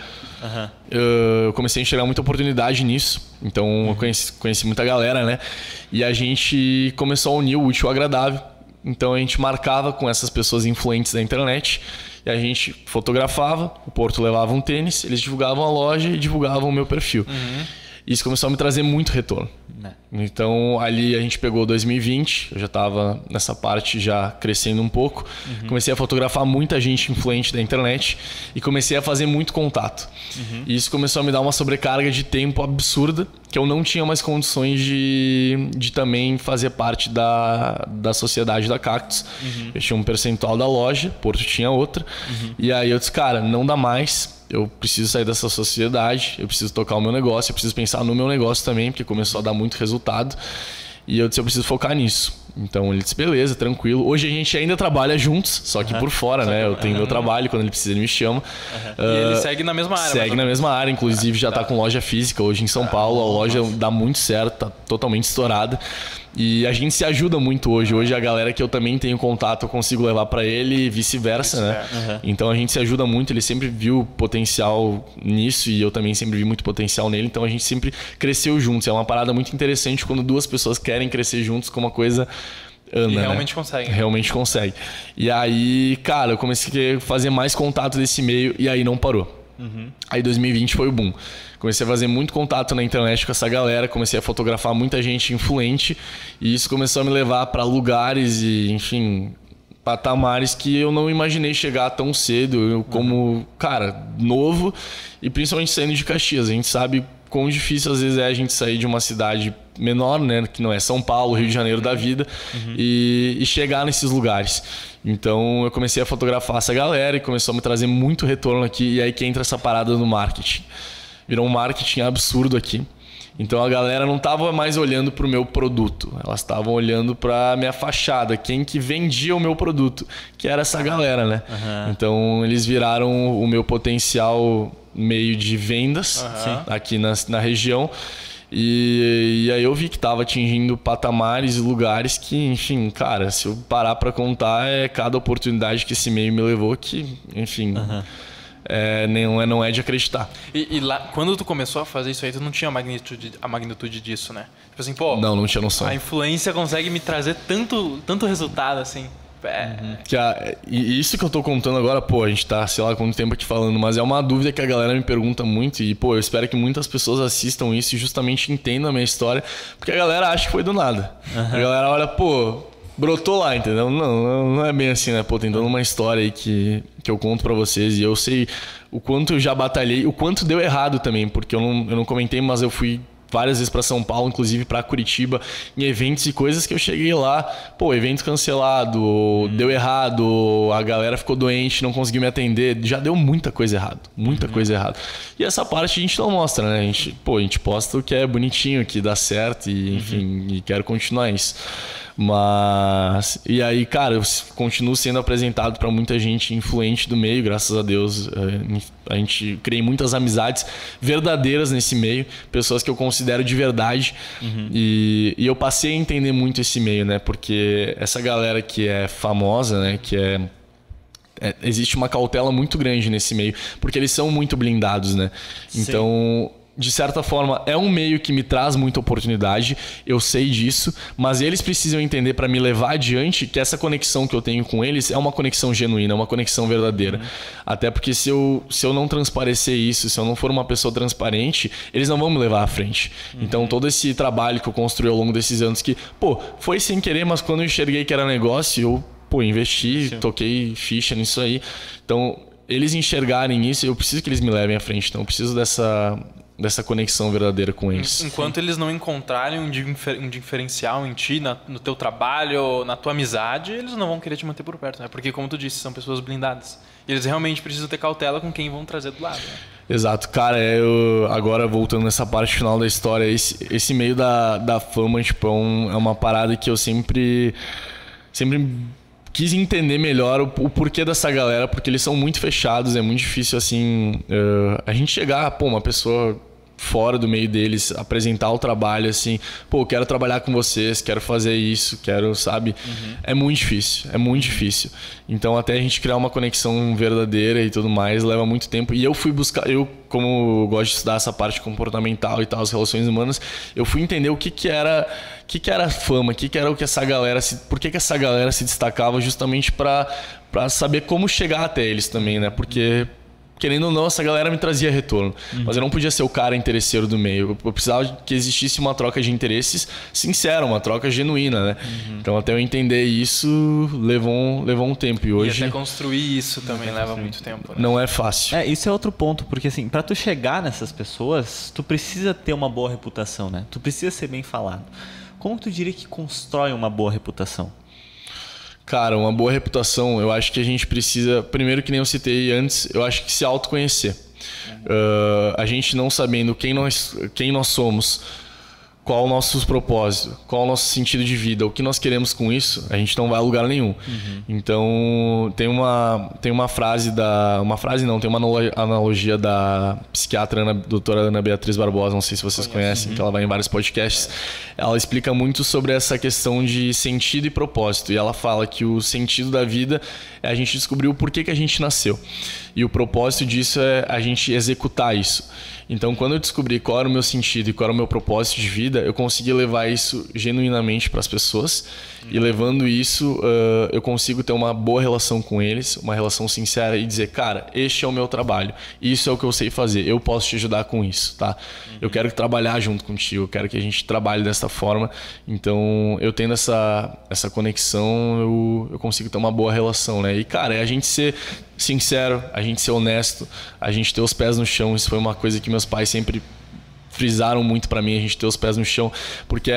Eu comecei a enxergar muita oportunidade nisso. Então, eu conheci muita galera, né? E a gente começou a unir o útil ao agradável. Então, a gente marcava com essas pessoas influentes da internet. E a gente fotografava, o Porto levava um tênis, eles divulgavam a loja e divulgavam o meu perfil. Isso começou a me trazer muito retorno. Então, ali a gente pegou 2020, eu já estava nessa parte já crescendo um pouco. Comecei a fotografar muita gente influente da internet e comecei a fazer muito contato. E isso começou a me dar uma sobrecarga de tempo absurda, que eu não tinha mais condições de também fazer parte da sociedade da Cactus. Eu tinha um percentual da loja, Porto tinha outra. E aí eu disse, cara, não dá mais. Eu preciso sair dessa sociedade, eu preciso tocar o meu negócio, eu preciso pensar no meu negócio também, porque começou a dar muito resultado. E eu disse, eu preciso focar nisso. Então ele disse, beleza, tranquilo. Hoje a gente ainda trabalha juntos, só que por fora, né? Eu tenho meu trabalho, quando ele precisa ele me chama. E ele segue na mesma área. Segue na mesma área, inclusive já tá com loja física hoje em São Paulo. A loja dá muito certo, tá totalmente estourada. E a gente se ajuda muito hoje. Hoje a galera que eu também tenho contato eu consigo levar para ele e vice-versa, né? Então a gente se ajuda muito. Ele sempre viu potencial nisso e eu também sempre vi muito potencial nele. Então a gente sempre cresceu juntos. É uma parada muito interessante quando 2 pessoas querem crescer juntos com uma coisa... Anda, e realmente né? consegue. Realmente consegue. E aí, cara, eu comecei a fazer mais contato desse meio e aí não parou. Aí 2020 foi o boom. Comecei a fazer muito contato na internet com essa galera, comecei a fotografar muita gente influente e isso começou a me levar para lugares e, enfim, patamares que eu não imaginei chegar tão cedo. Eu como, cara, novo e principalmente saindo de Caxias. A gente sabe quão difícil às vezes é a gente sair de uma cidade menor, né, que não é São Paulo, Rio de Janeiro da vida, e chegar nesses lugares. Então eu comecei a fotografar essa galera e começou a me trazer muito retorno aqui, e aí que entra essa parada do marketing. Virou um marketing absurdo aqui. Então a galera não estava mais olhando para o meu produto, elas estavam olhando para a minha fachada, quem que vendia o meu produto, que era essa galera, né? Então eles viraram o meu potencial meio de vendas aqui na região. E aí eu vi que estava atingindo patamares e lugares que, enfim, cara, se eu parar para contar, é cada oportunidade que esse meio me levou que, enfim... não é de acreditar. E lá, quando tu começou a fazer isso aí, tu não tinha a magnitude disso, né? Tipo assim, pô... Não tinha noção. A influência consegue me trazer tanto resultado, assim. E isso que eu tô contando agora, pô, a gente tá, sei lá, quanto tempo aqui falando, mas é uma dúvida que a galera me pergunta muito e, pô, eu espero que muitas pessoas assistam isso e justamente entendam a minha história, porque a galera acha que foi do nada. A galera olha, pô... brotou lá, entendeu? Não é bem assim, né? Pô, tem toda uma história aí que eu conto pra vocês e eu sei o quanto eu já batalhei, o quanto deu errado também, porque eu não comentei, mas eu fui várias vezes pra São Paulo, inclusive pra Curitiba, em eventos e coisas que eu cheguei lá, pô, evento cancelado, deu errado, a galera ficou doente, não conseguiu me atender, já deu muita coisa errada, coisa errada. E essa parte a gente não mostra, né? A gente posta o que é bonitinho, que dá certo e, enfim, e quero continuar isso. Mas... E aí, cara, eu continuo sendo apresentado para muita gente influente do meio, graças a Deus. A gente criei muitas amizades verdadeiras nesse meio, pessoas que eu considero de verdade. E eu passei a entender muito esse meio, né? Porque essa galera que é famosa, né? Existe uma cautela muito grande nesse meio, porque eles são muito blindados, né? Sim. Então... de certa forma, é um meio que me traz muita oportunidade, eu sei disso, mas eles precisam entender para me levar adiante que essa conexão que eu tenho com eles é uma conexão genuína, é uma conexão verdadeira. Até porque se eu não transparecer isso, se eu não for uma pessoa transparente, eles não vão me levar à frente. Então todo esse trabalho que eu construí ao longo desses anos que, pô, foi sem querer, mas quando eu enxerguei que era negócio, eu, pô, investi, toquei ficha nisso aí. Então, eles enxergarem isso, eu preciso que eles me levem à frente. Então, eu preciso dessa conexão verdadeira com eles. Enquanto eles não encontrarem um diferencial em ti, no teu trabalho, na tua amizade, eles não vão querer te manter por perto, né? Porque, como tu disse, são pessoas blindadas. E eles realmente precisam ter cautela com quem vão trazer do lado, né? Exato. Cara, agora voltando nessa parte final da história, esse meio da fama, tipo, é uma parada que eu sempre quis entender melhor o porquê dessa galera, porque eles são muito fechados, é muito difícil, assim, a gente chegar, pô, uma pessoa fora do meio deles, apresentar o trabalho, assim, pô, quero trabalhar com vocês, quero fazer isso, quero, sabe? É muito difícil. Então, até a gente criar uma conexão verdadeira e tudo mais, leva muito tempo. E eu como eu gosto de estudar essa parte comportamental e tal, as relações humanas, eu fui entender o que era fama, o que era o que essa galera, por que essa galera se destacava justamente para saber como chegar até eles também, né? Porque, querendo ou não, essa galera me trazia retorno. Mas eu não podia ser o cara interesseiro do meio. Eu precisava que existisse uma troca de interesses sincera, uma troca genuína, né? Então, até eu entender isso, levou um tempo. E até construir isso também leva muito tempo, né? Não é fácil. Isso é outro ponto, porque assim, pra tu chegar nessas pessoas, tu precisa ter uma boa reputação, né? Tu precisa ser bem falado. Como tu diria que constrói uma boa reputação? Cara, uma boa reputação, eu acho que a gente precisa, primeiro, que nem eu citei antes, eu acho que se autoconhecer. A gente não sabendo quem nós somos, qual o nosso propósito, qual o nosso sentido de vida, o que nós queremos com isso, a gente não vai a lugar nenhum. Então, tem uma frase tem uma analogia da psiquiatra doutora Ana Beatriz Barbosa, não sei se vocês conhecem, que ela vai em vários podcasts. Ela explica muito sobre essa questão de sentido e propósito. E ela fala que o sentido da vida é a gente descobrir o porquê que a gente nasceu. E o propósito disso é a gente executar isso. Então, quando eu descobri qual era o meu sentido e qual era o meu propósito de vida, eu consegui levar isso genuinamente para as pessoas. E levando isso, eu consigo ter uma boa relação com eles, uma relação sincera e dizer, cara, este é o meu trabalho. Isso é o que eu sei fazer. Eu posso te ajudar com isso, tá? Eu quero trabalhar junto contigo. Eu quero que a gente trabalhe dessa forma. Então, eu tendo essa conexão, eu consigo ter uma boa relação, né? E, cara, é a gente ser sincero, a gente ser honesto, a gente ter os pés no chão. Isso foi uma coisa que meus pais sempre frisaram muito pra mim a gente ter os pés no chão, porque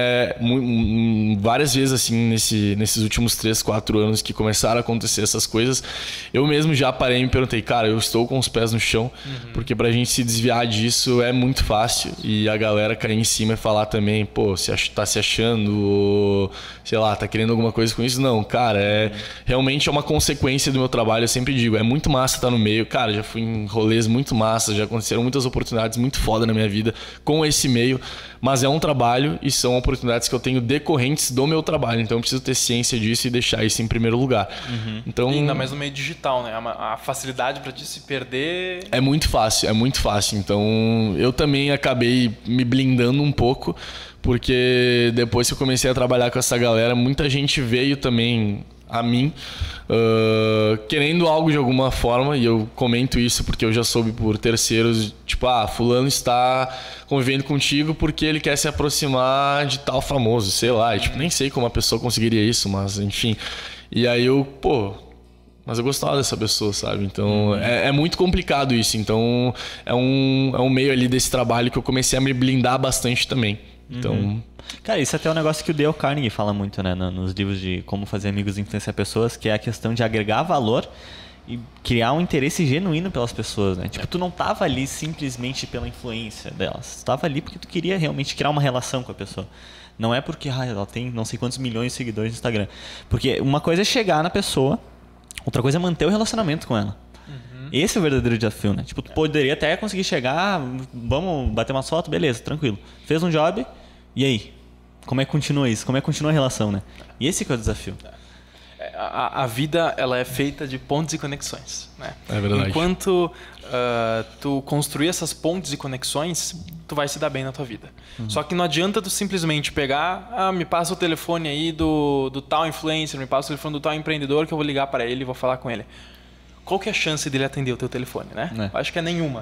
várias vezes assim nesses últimos 3, 4 anos que começaram a acontecer essas coisas, eu mesmo já parei e me perguntei, cara, eu estou com os pés no chão, porque pra gente se desviar disso é muito fácil, e a galera cair em cima e falar também, pô, tá se achando, ou, sei lá, tá querendo alguma coisa com isso. Não, cara, realmente é uma consequência do meu trabalho. Eu sempre digo, é muito massa estar no meio, cara, já fui em rolês muito massa, já aconteceram muitas oportunidades muito foda na minha vida com esse meio, mas é um trabalho e são oportunidades que eu tenho decorrentes do meu trabalho, então eu preciso ter ciência disso e deixar isso em primeiro lugar. Então, e ainda mais no meio digital, né? A facilidade para te se perder... É muito fácil. Então eu também acabei me blindando um pouco, porque depois que eu comecei a trabalhar com essa galera, muita gente veio também a mim querendo algo de alguma forma, e eu comento isso porque eu já soube por terceiros, tipo, fulano está convivendo contigo porque ele quer se aproximar de tal famoso, sei lá, e, tipo, nem sei como a pessoa conseguiria isso, mas enfim. E aí mas eu gostava dessa pessoa, sabe? Então é muito complicado isso. Então é um meio ali desse trabalho que eu comecei a me blindar bastante também. Então... Cara, isso até é um negócio que o Dale Carnegie fala muito, né, nos livros de como fazer amigos e influenciar pessoas, que é a questão de agregar valor e criar um interesse genuíno pelas pessoas, né? Tipo, tu não tava ali simplesmente pela influência delas, tu tava ali porque tu queria realmente criar uma relação com a pessoa. Não é porque ela tem não sei quantos milhões de seguidores no Instagram. Porque uma coisa é chegar na pessoa, outra coisa é manter o relacionamento com ela. Esse é o verdadeiro desafio, né? Tipo, tu poderia até conseguir chegar, vamos bater uma foto, beleza, tranquilo. Fez um job, e aí? Como é que continua isso? Como é que continua a relação, né? E esse que é o desafio. A vida, ela é feita de pontes e conexões, né? É verdade. Enquanto tu construir essas pontes e conexões, tu vai se dar bem na tua vida. Só que não adianta tu simplesmente pegar, me passa o telefone aí do tal influencer, me passa o telefone do tal empreendedor que eu vou ligar para ele e vou falar com ele. Qual que é a chance dele atender o teu telefone, né? Acho que é nenhuma.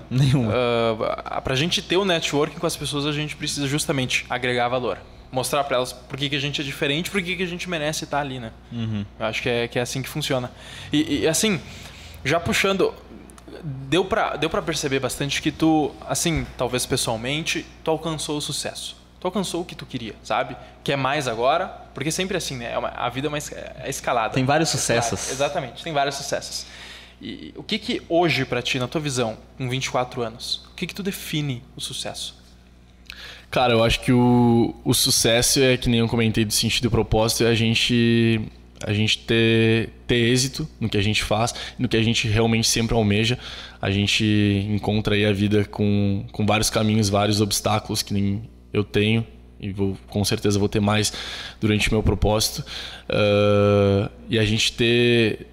Pra gente ter o networking com as pessoas, a gente precisa justamente agregar valor. Mostrar para elas por que a gente é diferente, por que a gente merece estar ali, né? Eu acho que é assim que funciona. E assim, já puxando, deu pra perceber bastante que tu, assim, talvez pessoalmente, tu alcançou o sucesso. Tu alcançou o que tu queria, sabe? Quer mais agora? Porque sempre assim, né? A vida é escalada. Tem vários sucessos. Exatamente, tem vários sucessos. E o que hoje pra ti, na tua visão, com 24 anos, o que tu define o sucesso? Cara, eu acho que o sucesso é, que nem eu comentei do sentido e propósito, é a gente ter êxito no que a gente faz, no que a gente realmente sempre almeja. A gente encontra aí a vida com vários caminhos, vários obstáculos que nem eu tenho, e com certeza vou ter mais durante o meu propósito. E a gente ter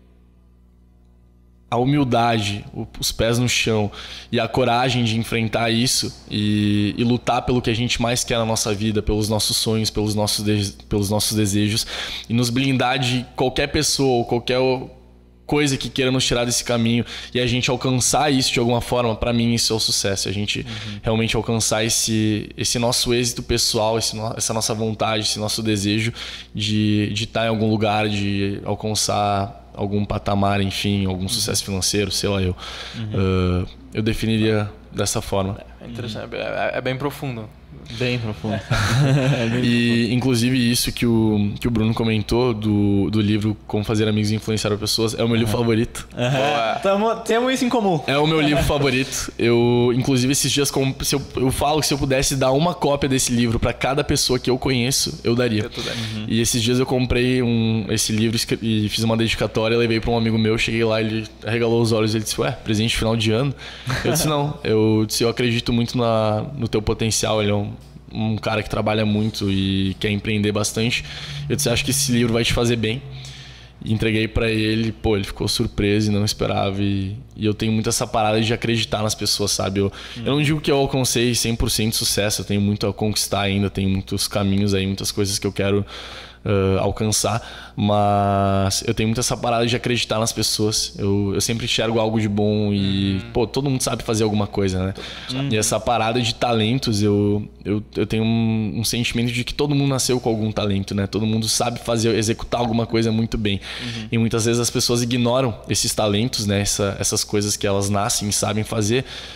a humildade, os pés no chão e a coragem de enfrentar isso e lutar pelo que a gente mais quer na nossa vida, pelos nossos sonhos, pelos nossos desejos, e nos blindar de qualquer pessoa ou qualquer coisa que queira nos tirar desse caminho, e a gente alcançar isso de alguma forma. Para mim isso é o sucesso, a gente realmente alcançar esse nosso êxito pessoal, essa nossa vontade, esse nosso desejo de estar em algum lugar, de alcançar algum patamar, enfim, algum sucesso financeiro, sei lá eu. Eu definiria dessa forma. É interessante, é bem profundo. Bem profundo. E inclusive isso que o Bruno comentou do livro Como Fazer Amigos e Influenciar Pessoas é o meu livro favorito. Temos isso em comum. É o meu livro favorito. Inclusive, esses dias, eu falo que se eu pudesse dar uma cópia desse livro para cada pessoa que eu conheço, eu daria. E esses dias eu comprei esse livro e fiz uma dedicatória, levei para um amigo meu, cheguei lá, ele arregalou os olhos e ele disse, presente de final de ano? Eu disse, não. Eu acredito muito no teu potencial. Ele é um cara que trabalha muito e quer empreender bastante. Eu disse, acho que esse livro vai te fazer bem. E entreguei pra ele, ele ficou surpreso e não esperava. E eu tenho muito essa parada de acreditar nas pessoas, sabe? Eu não digo que eu alcancei 100% de sucesso, eu tenho muito a conquistar ainda, tenho muitos caminhos aí, muitas coisas que eu quero alcançar, mas eu tenho muito essa parada de acreditar nas pessoas. Eu sempre enxergo algo de bom e todo mundo sabe fazer alguma coisa, né? E essa parada de talentos, eu tenho um sentimento de que todo mundo nasceu com algum talento, né? Todo mundo sabe executar alguma coisa muito bem. E muitas vezes as pessoas ignoram esses talentos, né? Essas coisas que elas nascem e sabem fazer,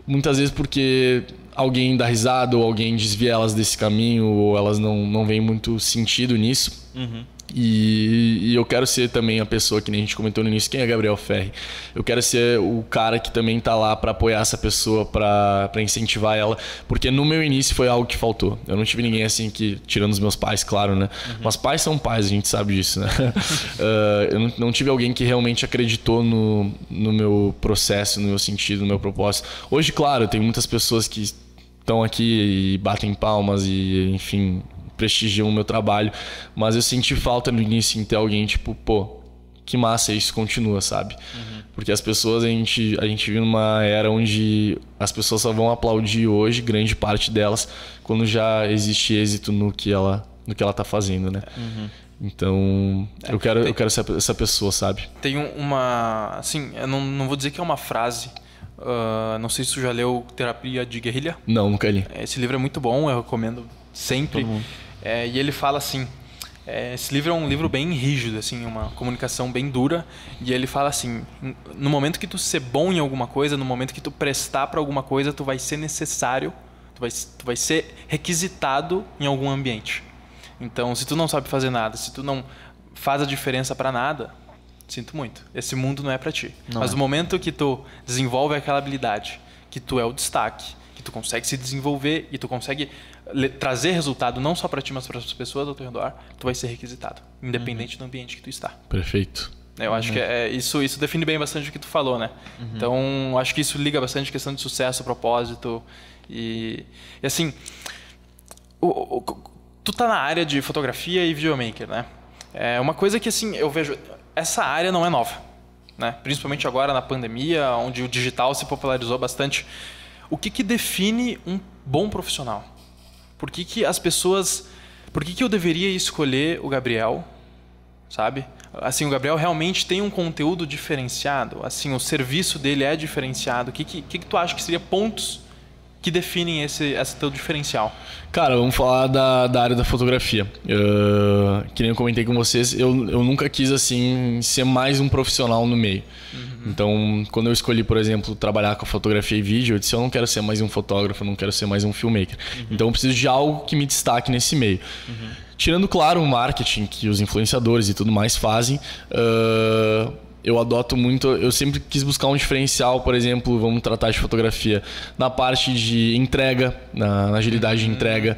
muitas vezes porque alguém dá risada ou alguém desvia elas desse caminho ou elas não veem muito sentido nisso. E eu quero ser também a pessoa, que nem a gente comentou no início, quem é Gabriel Ferri? Eu quero ser o cara que também tá lá para apoiar essa pessoa, para incentivar ela, porque no meu início foi algo que faltou. Eu não tive ninguém assim que, tirando os meus pais, claro, né? Mas pais são pais, a gente sabe disso, né? Eu não tive alguém que realmente acreditou no meu processo, no meu sentido, no meu propósito. Hoje, claro, tem muitas pessoas que estão aqui e batem palmas e, enfim, prestigiam o meu trabalho, mas eu senti falta no início em ter alguém tipo, pô, que massa, isso continua, sabe? Porque as pessoas, a gente vive numa era onde as pessoas só vão aplaudir hoje, grande parte delas, quando já existe êxito no que ela tá fazendo, né? Então, eu quero ser essa pessoa, sabe? Tem uma... Assim, eu não vou dizer que é uma frase. Não sei se tu já leu Terapia de Guerrilha. Não, nunca li. Esse livro é muito bom, eu recomendo sempre. E ele fala assim... esse livro é um livro bem rígido, assim, uma comunicação bem dura. E ele fala assim... No momento que tu ser bom em alguma coisa, no momento que tu prestar para alguma coisa, tu vai ser necessário, tu vai ser requisitado em algum ambiente. Então, se tu não sabe fazer nada, se tu não faz a diferença para nada, sinto muito. Esse mundo não é para ti. Mas no momento que tu desenvolve aquela habilidade, que tu é o destaque, que tu consegue se desenvolver e tu consegue trazer resultado não só para ti, mas para as pessoas ao teu redor, tu vai ser requisitado, independente do ambiente que tu está. Perfeito. Eu acho que isso define bem bastante o que tu falou, né? Então, acho que isso liga bastante a questão de sucesso, propósito e assim... Tu tá na área de fotografia e videomaker, né? É uma coisa que, assim, eu vejo... Essa área não é nova, né? Principalmente agora na pandemia, onde o digital se popularizou bastante. O que define um bom profissional? Por que as pessoas... Por que eu deveria escolher o Gabriel, sabe? Assim, o Gabriel realmente tem um conteúdo diferenciado? Assim, o serviço dele é diferenciado? O que tu acha que seria pontos que definem esse teu diferencial? Cara, vamos falar da área da fotografia. Que nem eu comentei com vocês, eu nunca quis, assim, ser mais um profissional no meio. Então, quando eu escolhi, por exemplo, trabalhar com fotografia e vídeo, eu disse, eu não quero ser mais um fotógrafo, eu não quero ser mais um filmmaker. Então, eu preciso de algo que me destaque nesse meio. Tirando, claro, o marketing que os influenciadores e tudo mais fazem, eu adoto muito, eu sempre quis buscar um diferencial, por exemplo, vamos tratar de fotografia, na parte de entrega, na agilidade de entrega,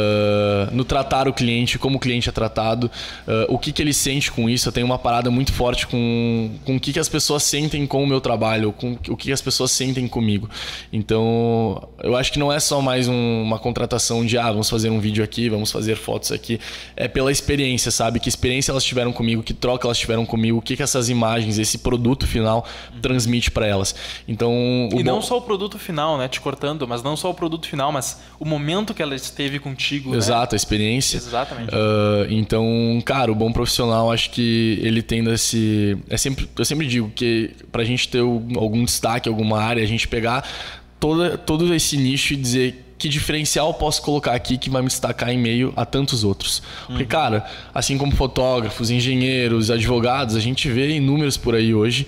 no tratar o cliente, como o cliente é tratado, o que ele sente com isso. Eu tenho uma parada muito forte com o que as pessoas sentem com o meu trabalho, com o que as pessoas sentem comigo. Então, eu acho que não é só mais uma contratação de, vamos fazer um vídeo aqui, vamos fazer fotos aqui. É pela experiência, sabe? Que experiência elas tiveram comigo, que troca elas tiveram comigo, o que essas imagens, esse produto final transmite para elas. Então, não só o produto final, né? Te cortando, mas não só o produto final, mas o momento que ela esteve contigo. Exato, né? A experiência. Exatamente. Então, cara, o bom profissional, acho que ele tem esse... Eu sempre digo que pra gente ter algum destaque, alguma área, a gente pegar todo esse nicho e dizer que diferencial eu posso colocar aqui que vai me destacar em meio a tantos outros. Porque, cara, assim como fotógrafos, engenheiros, advogados, a gente vê inúmeros por aí hoje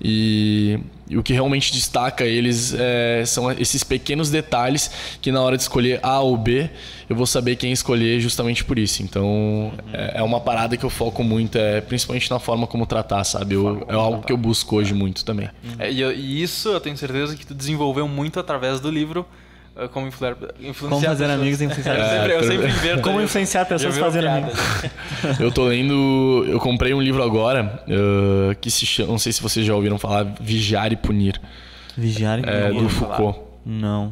e o que realmente destaca eles são esses pequenos detalhes que na hora de escolher A ou B, eu vou saber quem escolher justamente por isso. Então, é uma parada que eu foco muito, principalmente na forma como tratar, sabe? É algo que eu busco hoje muito também. E isso eu tenho certeza que tu desenvolveu muito através do livro Como Influenciar Como fazer amigos e influenciar pessoas. Eu sempre invento. Como influenciar pessoas fazendo amigos. Eu tô lendo... Eu comprei um livro agora que se chama... Não sei se vocês já ouviram falar, Vigiar e Punir. Vigiar e Punir. Do Foucault. Não.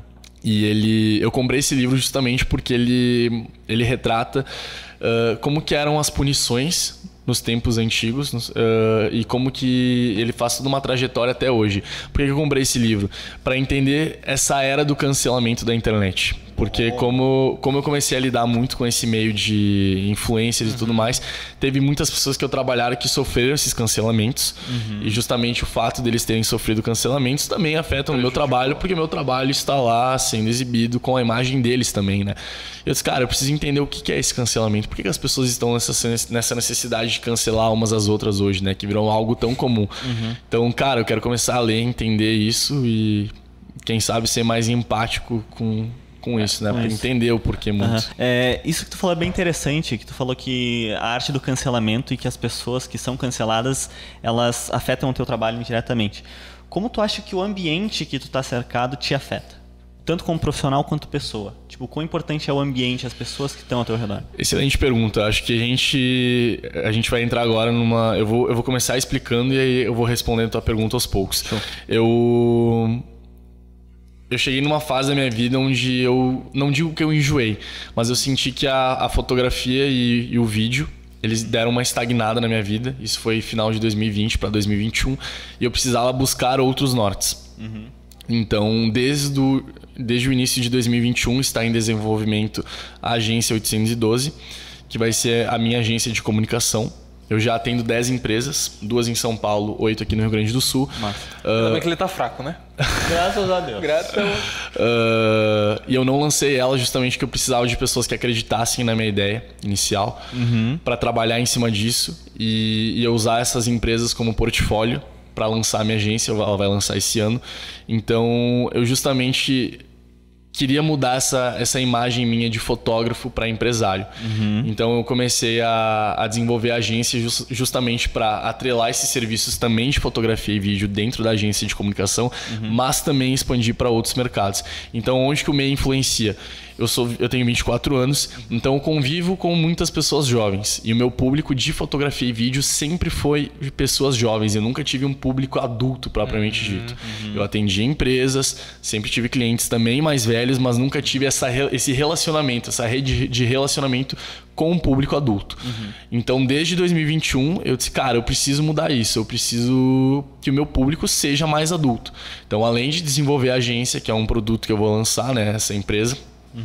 E eu comprei esse livro justamente porque ele retrata como que eram as punições nos tempos antigos e como que ele faz toda uma trajetória até hoje. Por que eu comprei esse livro? Para entender essa era do cancelamento da internet. Porque como eu comecei a lidar muito com esse meio de influencers e tudo mais, teve muitas pessoas que eu trabalharam que sofreram esses cancelamentos. E justamente o fato deles terem sofrido cancelamentos também afeta o meu trabalho, porque meu trabalho está lá sendo exibido com a imagem deles também, né? Eu disse, cara, eu preciso entender o que é esse cancelamento. Por que as pessoas estão nessa necessidade de cancelar umas às outras hoje, né? Que virou algo tão comum. Então, cara, eu quero começar a ler, entender isso e quem sabe, ser mais empático com isso, né? Pra entender o porquê muito. Isso que tu falou é bem interessante, que tu falou que a arte do cancelamento e que as pessoas que são canceladas, elas afetam o teu trabalho indiretamente. Como tu acha que o ambiente que tu tá cercado te afeta? Tanto como profissional quanto pessoa. Tipo, quão importante é o ambiente, as pessoas que estão ao teu redor? Excelente pergunta. Acho que a gente vai entrar agora numa... Eu vou começar explicando e aí eu vou respondendo a tua pergunta aos poucos. Show. Eu cheguei numa fase da minha vida onde eu não digo que eu enjoei, mas eu senti que a fotografia e o vídeo, eles deram uma estagnada na minha vida. Isso foi final de 2020 para 2021 e eu precisava buscar outros nortes. Então, desde o início de 2021 está em desenvolvimento a Agência 812, que vai ser a minha agência de comunicação. Eu já atendo 10 empresas, 2 em São Paulo, 8 aqui no Rio Grande do Sul. Ainda bem que ele tá fraco, né? Graças a Deus. Graças a Deus. E eu não lancei ela justamente porque eu precisava de pessoas que acreditassem na minha ideia inicial para trabalhar em cima disso e eu usar essas empresas como portfólio para lançar a minha agência. Ela vai lançar esse ano. Então, eu justamente queria mudar essa imagem minha de fotógrafo para empresário. Então eu comecei a desenvolver a agência justamente para atrelar esses serviços também de fotografia e vídeo dentro da agência de comunicação, mas também expandir para outros mercados. Então onde que o meio influencia? Eu tenho 24 anos, então eu convivo com muitas pessoas jovens. E o meu público de fotografia e vídeo sempre foi de pessoas jovens. Eu nunca tive um público adulto, propriamente dito. Eu atendia empresas, sempre tive clientes também mais velhos, mas nunca tive esse relacionamento, essa rede de relacionamento com o público adulto. Então, desde 2021, eu disse, cara, eu preciso mudar isso. Eu preciso que o meu público seja mais adulto. Então, além de desenvolver a agência, que é um produto que eu vou lançar, né, essa empresa,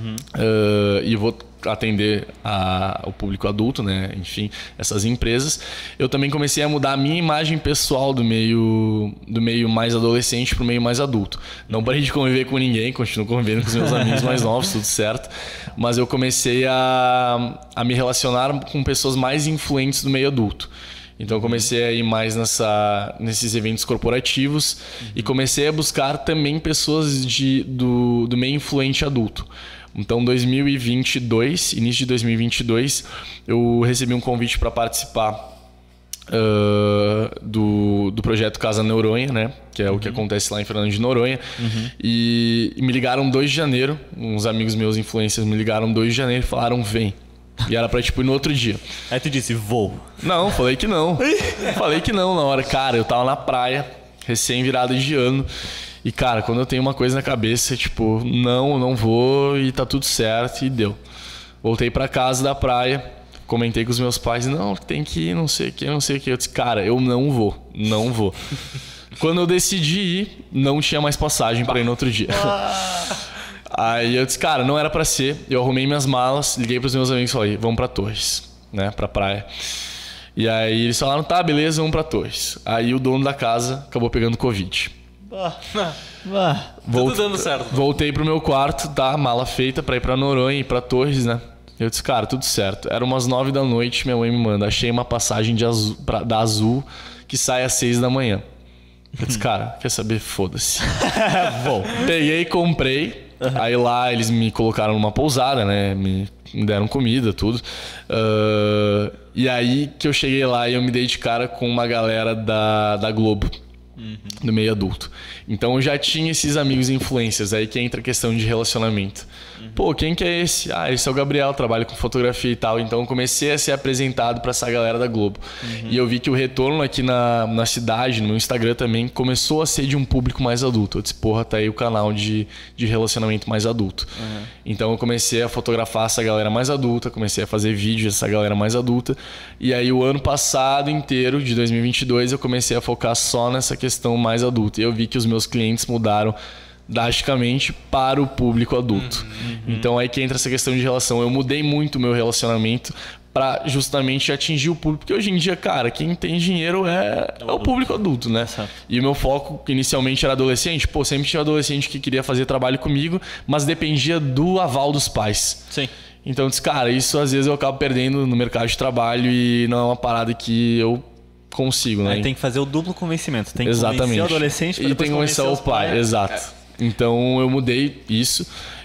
e vou atender o público adulto, né? Enfim, essas empresas. Eu também comecei a mudar a minha imagem pessoal do meio mais adolescente para o meio mais adulto. Não parei de conviver com ninguém, continuo convivendo com os meus amigos mais novos, tudo certo. Mas eu comecei a me relacionar com pessoas mais influentes do meio adulto. Então eu comecei a ir mais nesses eventos corporativos e comecei a buscar também pessoas do meio influente adulto. Então, 2022, início de 2022, eu recebi um convite para participar do projeto Casa Noronha, né? Que é o que acontece lá em Fernando de Noronha. E me ligaram 2 de janeiro, uns amigos meus influencers me ligaram 2 de janeiro e falaram, vem. E era pra tipo ir no outro dia. Aí tu disse, vou. Não, falei que não. Falei que não na hora. Cara, eu tava na praia, recém virado de ano. E, cara, quando eu tenho uma coisa na cabeça, tipo, não vou e tá tudo certo e deu. Voltei pra casa da praia, comentei com os meus pais, não, tem que ir, não sei o que. Eu disse, cara, eu não vou. Quando eu decidi ir, não tinha mais passagem pra ir no outro dia. Aí eu disse, cara, não era pra ser. Eu arrumei minhas malas, liguei pros meus amigos e falei, vamos pra Torres, né, pra praia. E aí eles falaram, tá, beleza, vamos pra Torres. Aí o dono da casa acabou pegando Covid. Tudo dando certo. Voltei pro meu quarto, tá, mala feita pra ir pra Noronha e pra Torres, né. Eu disse, cara, tudo certo. Era umas 9 da noite, minha mãe me manda, achei uma passagem da Azul que sai às 6 da manhã. Eu disse, cara, quer saber? Foda-se. Bom, peguei e comprei. Aí lá eles me colocaram numa pousada, né? Me deram comida, tudo. E aí que eu cheguei lá e eu me dei de cara com uma galera da Globo. Do meio adulto. Então eu já tinha esses amigos influencers. Aí que entra a questão de relacionamento. Pô, quem que é esse? Ah, esse é o Gabriel, trabalha com fotografia e tal. Então eu comecei a ser apresentado para essa galera da Globo. E eu vi que o retorno aqui na cidade, no meu Instagram também, começou a ser de um público mais adulto. Eu disse, porra, tá aí o canal de relacionamento mais adulto. Então eu comecei a fotografar essa galera mais adulta, comecei a fazer vídeos dessa galera mais adulta. E aí o ano passado inteiro, de 2022, eu comecei a focar só nessa questão mais adulta. E eu vi que os meus clientes mudaram drasticamente para o público adulto. Então aí que entra essa questão de relação. Eu mudei muito o meu relacionamento para justamente atingir o público. Porque hoje em dia, cara, quem tem dinheiro é o público adulto, né? E o meu foco inicialmente era adolescente. Pô, sempre tinha adolescente que queria fazer trabalho comigo, mas dependia do aval dos pais. Sim. Então eu disse, cara, isso às vezes eu acabo perdendo no mercado de trabalho e não é uma parada que eu consigo, né? Aí tem que fazer o duplo convencimento. Tem que Exatamente. convencer o adolescente para depois convencer o pai. Exato. Então eu mudei isso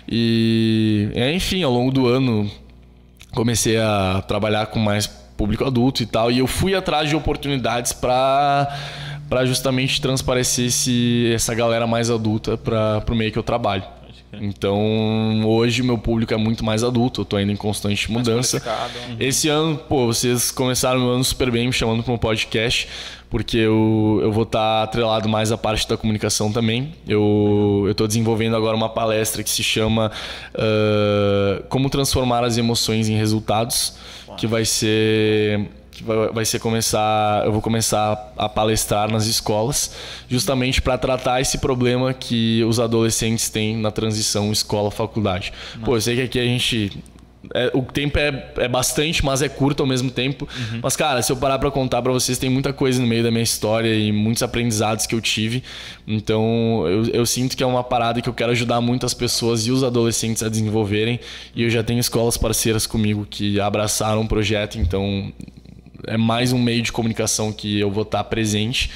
e, enfim, ao longo do ano comecei a trabalhar com mais público adulto e tal, e eu fui atrás de oportunidades para justamente transparecer essa galera mais adulta para o meio que eu trabalho. Então, hoje meu público é muito mais adulto, eu tô ainda em constante mudança. Esse ano, vocês começaram o ano super bem me chamando para um podcast, porque eu vou estar atrelado mais à parte da comunicação também. Eu estou desenvolvendo agora uma palestra que se chama Como Transformar as Emoções em Resultados, que vai ser eu vou começar a palestrar nas escolas, justamente para tratar esse problema que os adolescentes têm na transição escola-faculdade. Eu sei que aqui a gente... o tempo é bastante, mas é curto ao mesmo tempo. Mas, cara, se eu parar para contar para vocês, tem muita coisa no meio da minha história e muitos aprendizados que eu tive. Então, eu sinto que é uma parada que eu quero ajudar muitas pessoas e os adolescentes a desenvolverem. E eu já tenho escolas parceiras comigo que abraçaram o projeto, então... é mais um meio de comunicação que eu vou estar presente.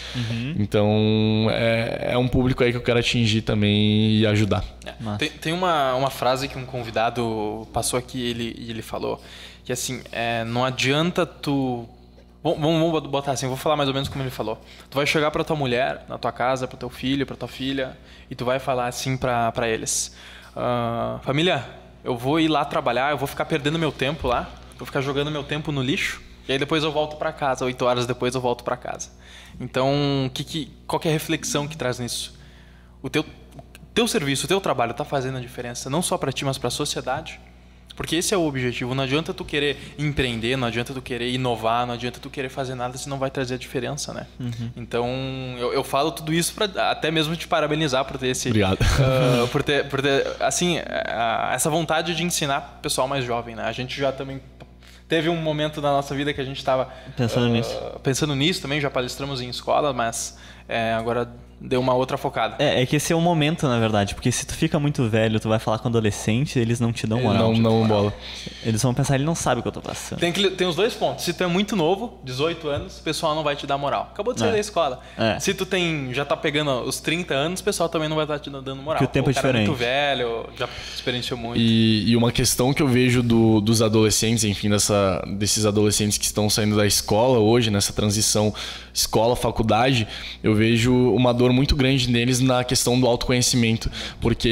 Então, é um público aí que eu quero atingir também e ajudar. Tem uma frase que um convidado passou aqui e ele falou que assim, não adianta tu... Vamos botar assim, vou falar mais ou menos como ele falou. Tu vai chegar pra tua mulher, na tua casa, pro teu filho, pra tua filha, e tu vai falar assim pra eles. Família, eu vou ir lá trabalhar, eu vou ficar perdendo meu tempo lá, vou ficar jogando meu tempo no lixo. E aí depois eu volto para casa, 8 horas depois eu volto para casa. Então, qual que é a reflexão que traz nisso? O teu serviço, o teu trabalho está fazendo a diferença, não só para ti, mas para a sociedade? Porque esse é o objetivo. Não adianta tu querer empreender, não adianta tu querer inovar, não adianta tu querer fazer nada se não vai trazer a diferença, né? Então, eu falo tudo isso para até mesmo te parabenizar por ter esse... Obrigado. Por ter assim, essa vontade de ensinar o pessoal mais jovem, né? A gente já também... teve um momento da nossa vida que a gente estava pensando nisso também, já palestramos em escola, mas agora deu uma outra focada. É que esse é o momento, na verdade, porque se tu fica muito velho, tu vai falar com adolescente, eles não te dão moral. Não bola. Eles vão pensar, ele não sabe o que eu tô passando. Tem os dois pontos. Se tu é muito novo, 18 anos, o pessoal não vai te dar moral. Acabou de sair da escola. Se tu já tá pegando os 30 anos, o pessoal também não vai estar te dando moral. Porque o tempo é diferente. É muito velho, já experienciou muito. E uma questão que eu vejo dos adolescentes, enfim, desses adolescentes que estão saindo da escola hoje, nessa transição escola-faculdade, eu vejo uma dor muito grande neles na questão do autoconhecimento, porque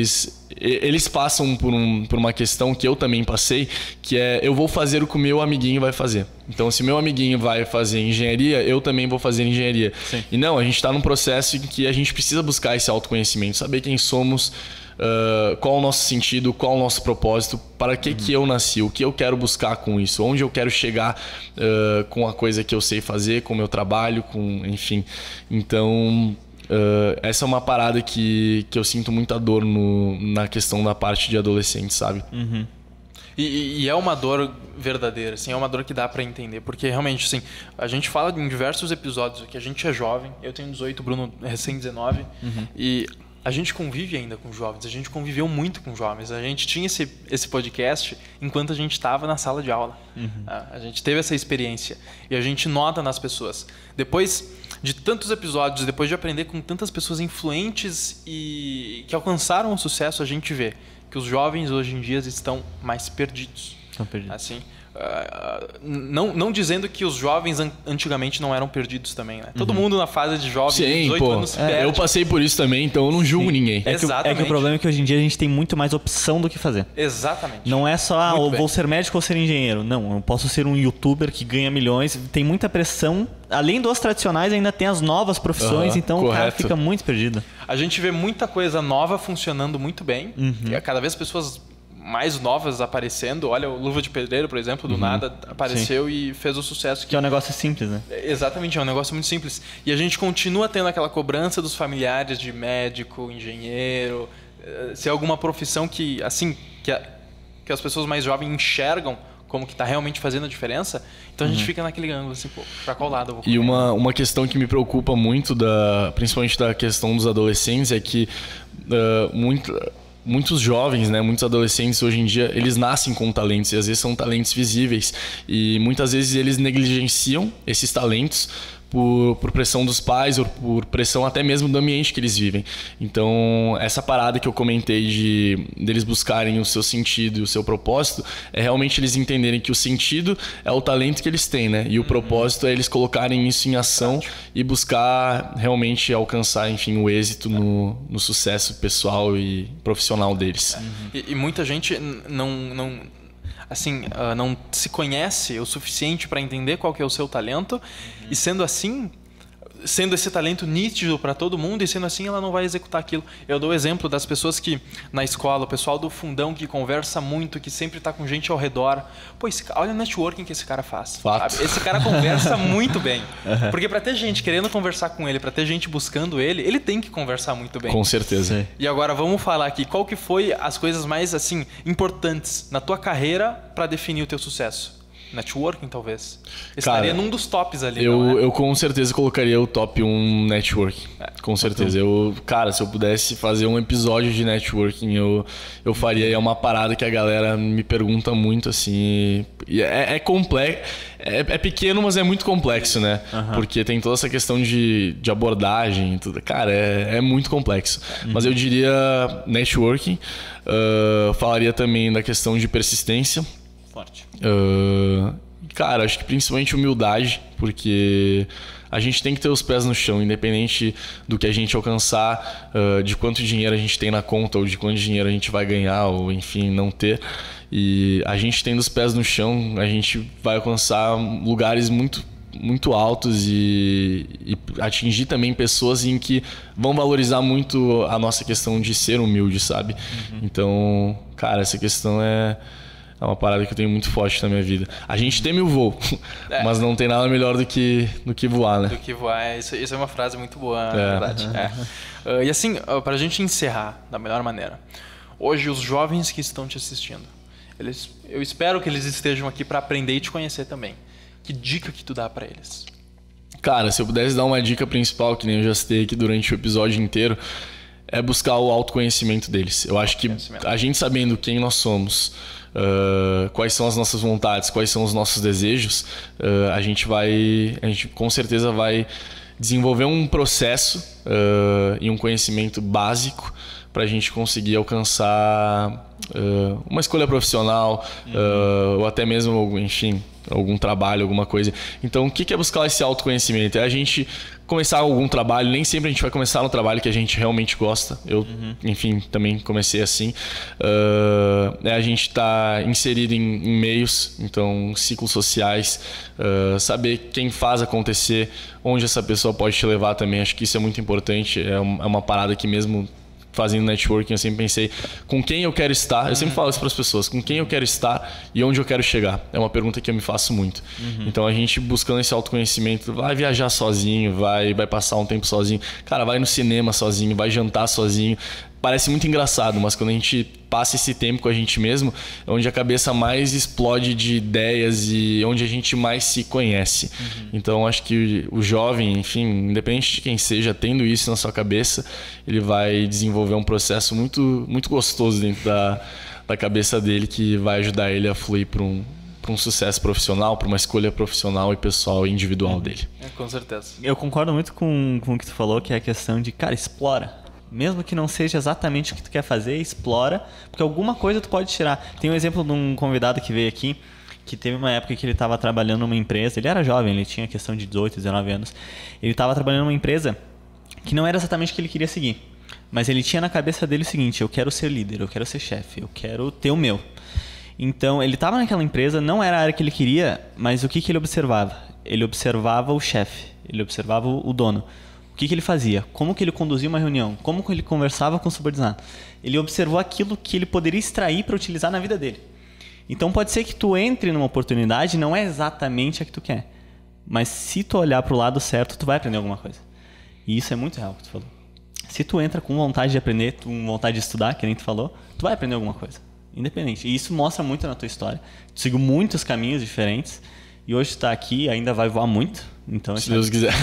eles passam por uma questão que eu também passei, que é eu vou fazer o que o meu amiguinho vai fazer. Então, se meu amiguinho vai fazer engenharia, eu também vou fazer engenharia. Sim. E não, a gente está num processo em que a gente precisa buscar esse autoconhecimento, saber quem somos, qual o nosso sentido, qual o nosso propósito, para que eu nasci, o que eu quero buscar com isso, onde eu quero chegar com a coisa que eu sei fazer, com o meu trabalho, enfim. Então... essa é uma parada que eu sinto muita dor na questão da parte de adolescente, sabe? E é uma dor verdadeira, assim, é uma dor que dá pra entender, porque realmente, assim, a gente fala em diversos episódios que a gente é jovem, eu tenho 18, Bruno recém 19, e a gente convive ainda com jovens, a gente conviveu muito com jovens, a gente tinha esse podcast enquanto a gente estava na sala de aula, a gente teve essa experiência e a gente nota nas pessoas. Depois de tantos episódios, depois de aprender com tantas pessoas influentes e que alcançaram o sucesso, a gente vê que os jovens hoje em dia estão mais perdidos. Estão perdidos. Assim, não dizendo que os jovens antigamente não eram perdidos também, né? Todo mundo na fase de jovem, 18 anos se perde. Eu passei por isso também, então eu não julgo ninguém. É que o problema é que hoje em dia a gente tem muito mais opção do que fazer. Exatamente. Não é só, eu vou ser médico ou ser engenheiro. Não, eu posso ser um youtuber que ganha milhões. Tem muita pressão. Além dos tradicionais, ainda tem as novas profissões, então o cara fica muito perdido. A gente vê muita coisa nova funcionando muito bem. E cada vez pessoas mais novas aparecendo. Olha, o Luva de Pedreiro, por exemplo, do nada apareceu e fez o sucesso. Que é um negócio simples, né? Exatamente, é um negócio muito simples. E a gente continua tendo aquela cobrança dos familiares de médico, engenheiro, se é alguma profissão que, assim, que as pessoas mais jovens enxergam como que está realmente fazendo a diferença. Então a gente fica naquele ângulo assim, para qual lado eu vou comer? E uma questão que me preocupa muito, principalmente da questão dos adolescentes, é que muitos jovens, né, muitos adolescentes hoje em dia, eles nascem com talentos e às vezes são talentos visíveis e muitas vezes eles negligenciam esses talentos por pressão dos pais ou por pressão até mesmo do ambiente que eles vivem. Então, essa parada que eu comentei deles buscarem o seu sentido e o seu propósito é realmente eles entenderem que o sentido é o talento que eles têm, né? E o propósito é eles colocarem isso em ação e buscar realmente alcançar, enfim, o êxito no sucesso pessoal e profissional deles. E muita gente não se conhece o suficiente para entender qual que é o seu talento e sendo esse talento nítido para todo mundo e sendo assim ela não vai executar aquilo. Eu dou o exemplo das pessoas que na escola, o pessoal do fundão que conversa muito, que sempre está com gente ao redor. Pô, olha o networking que esse cara faz. Fato. Esse cara conversa muito bem. Porque para ter gente querendo conversar com ele, para ter gente buscando ele tem que conversar muito bem. Com certeza. Sim. E agora vamos falar aqui, qual que foi as coisas mais assim importantes na tua carreira para definir o teu sucesso? Networking, talvez. Estaria num dos tops ali. Eu com certeza colocaria o top 1 networking. Com certeza. Se eu pudesse fazer um episódio de networking, eu faria. É uma parada que a galera me pergunta muito, assim. E é complexo. É pequeno, mas é muito complexo, né? Porque tem toda essa questão de abordagem. Tudo. Cara, é muito complexo. Mas eu diria networking. Falaria também da questão de persistência. Forte. Cara, acho que principalmente humildade, porque a gente tem que ter os pés no chão, independente do que a gente alcançar, de quanto dinheiro a gente tem na conta, ou de quanto dinheiro a gente vai ganhar, ou enfim, não ter. E a gente tendo os pés no chão, a gente vai alcançar lugares muito, muito altos e atingir também pessoas em que vão valorizar muito a nossa questão de ser humilde, sabe? Então, cara, essa questão é uma parada que eu tenho muito forte na minha vida. A gente teme o voo, mas não tem nada melhor do que voar, né? Do que voar. Isso é uma frase muito boa, na verdade. E assim, pra gente encerrar da melhor maneira. Hoje, os jovens que estão te assistindo, eu espero que eles estejam aqui para aprender e te conhecer também. Que dica que tu dá para eles? Cara, se eu pudesse dar uma dica principal, que nem eu já citei aqui durante o episódio inteiro, é buscar o autoconhecimento deles. Eu acho que a gente sabendo quem nós somos, quais são as nossas vontades, quais são os nossos desejos, a gente com certeza vai desenvolver um processo e um conhecimento básico para a gente conseguir alcançar uma escolha profissional, ou até mesmo, enfim, algum trabalho, alguma coisa. Então, o que é buscar esse autoconhecimento? É a gente começar algum trabalho. Nem sempre a gente vai começar no trabalho que a gente realmente gosta. Eu, enfim, também comecei assim. É a gente estar inserido em meios, então ciclos sociais, saber quem faz acontecer, onde essa pessoa pode te levar também. Acho que isso é muito importante. É uma parada que mesmo fazendo networking, eu sempre pensei com quem eu quero estar. Eu sempre falo isso para as pessoas, com quem eu quero estar e onde eu quero chegar. É uma pergunta que eu me faço muito. Então a gente buscando esse autoconhecimento, vai viajar sozinho, vai passar um tempo sozinho. Cara, vai no cinema sozinho, vai jantar sozinho. Parece muito engraçado, mas quando a gente passa esse tempo com a gente mesmo, é onde a cabeça mais explode de ideias e onde a gente mais se conhece. Então, acho que o jovem, enfim, independente de quem seja, tendo isso na sua cabeça, ele vai desenvolver um processo muito, muito gostoso dentro da cabeça dele que vai ajudar ele a fluir para um sucesso profissional, para uma escolha profissional e pessoal e individual dele. Com certeza. Eu concordo muito com o que tu falou, que é a questão de, cara, explora. Mesmo que não seja exatamente o que tu quer fazer, explora, porque alguma coisa tu pode tirar. Tem um exemplo de um convidado que veio aqui, que teve uma época que ele estava trabalhando numa empresa, ele era jovem, ele tinha questão de 18, 19 anos. Ele estava trabalhando numa empresa que não era exatamente o que ele queria seguir, mas ele tinha na cabeça dele o seguinte: eu quero ser líder, eu quero ser chefe, eu quero ter o meu. Então ele estava naquela empresa, não era a área que ele queria, mas o que ele observava? Ele observava o chefe, ele observava o dono. O que ele fazia? Como que ele conduzia uma reunião? Como que ele conversava com o subordinado? Ele observou aquilo que ele poderia extrair para utilizar na vida dele. Então pode ser que tu entre numa oportunidade, não é exatamente a que tu quer. Mas se tu olhar para o lado certo, tu vai aprender alguma coisa. E isso é muito real o que tu falou. Se tu entra com vontade de aprender, com vontade de estudar, que nem tu falou, tu vai aprender alguma coisa. Independente. E isso mostra muito na tua história. Tu seguiu muitos caminhos diferentes. E hoje tu tá aqui, ainda vai voar muito. Então, se Deus quiser.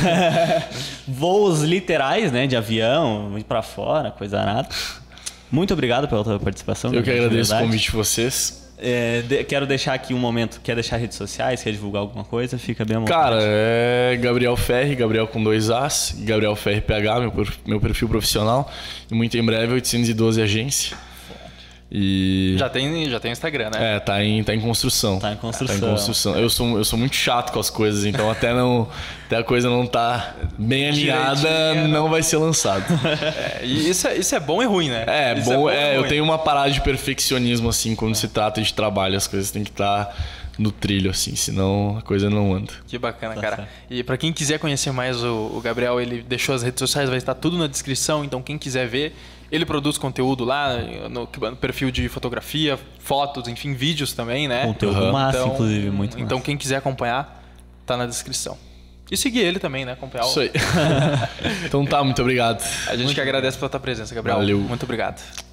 Voos literais, né? De avião, ir pra fora, coisa arada. Muito obrigado pela tua participação. Eu que agradeço o convite de vocês. Quero deixar aqui um momento. Quer deixar redes sociais? Quer divulgar alguma coisa? Fica bem à vontade. Cara, é Gabriel Ferri, Gabriel com 2 As, Gabriel Ferri PH, meu perfil profissional. E muito em breve, 812 Agência. E... Já tem Instagram, né? Tá em construção. Tá em construção. Eu sou muito chato com as coisas, então até a coisa não tá bem alinhada, não vai ser lançado. E isso é bom e ruim, né? Eu tenho uma parada de perfeccionismo, assim, quando se trata de trabalho. As coisas têm que estar no trilho, assim, senão a coisa não anda. Que bacana, cara. Certo. E pra quem quiser conhecer mais o Gabriel, ele deixou as redes sociais, vai estar tudo na descrição, então quem quiser ver, ele produz conteúdo lá no perfil de fotografia, fotos, enfim, vídeos também, né? Conteúdo massa, inclusive, muito massa. Então quem quiser acompanhar, tá na descrição. E seguir ele também, né? Acompanhar Isso aí. Então tá, muito obrigado. A gente que agradece pela tua presença, Gabriel. Valeu. Muito obrigado.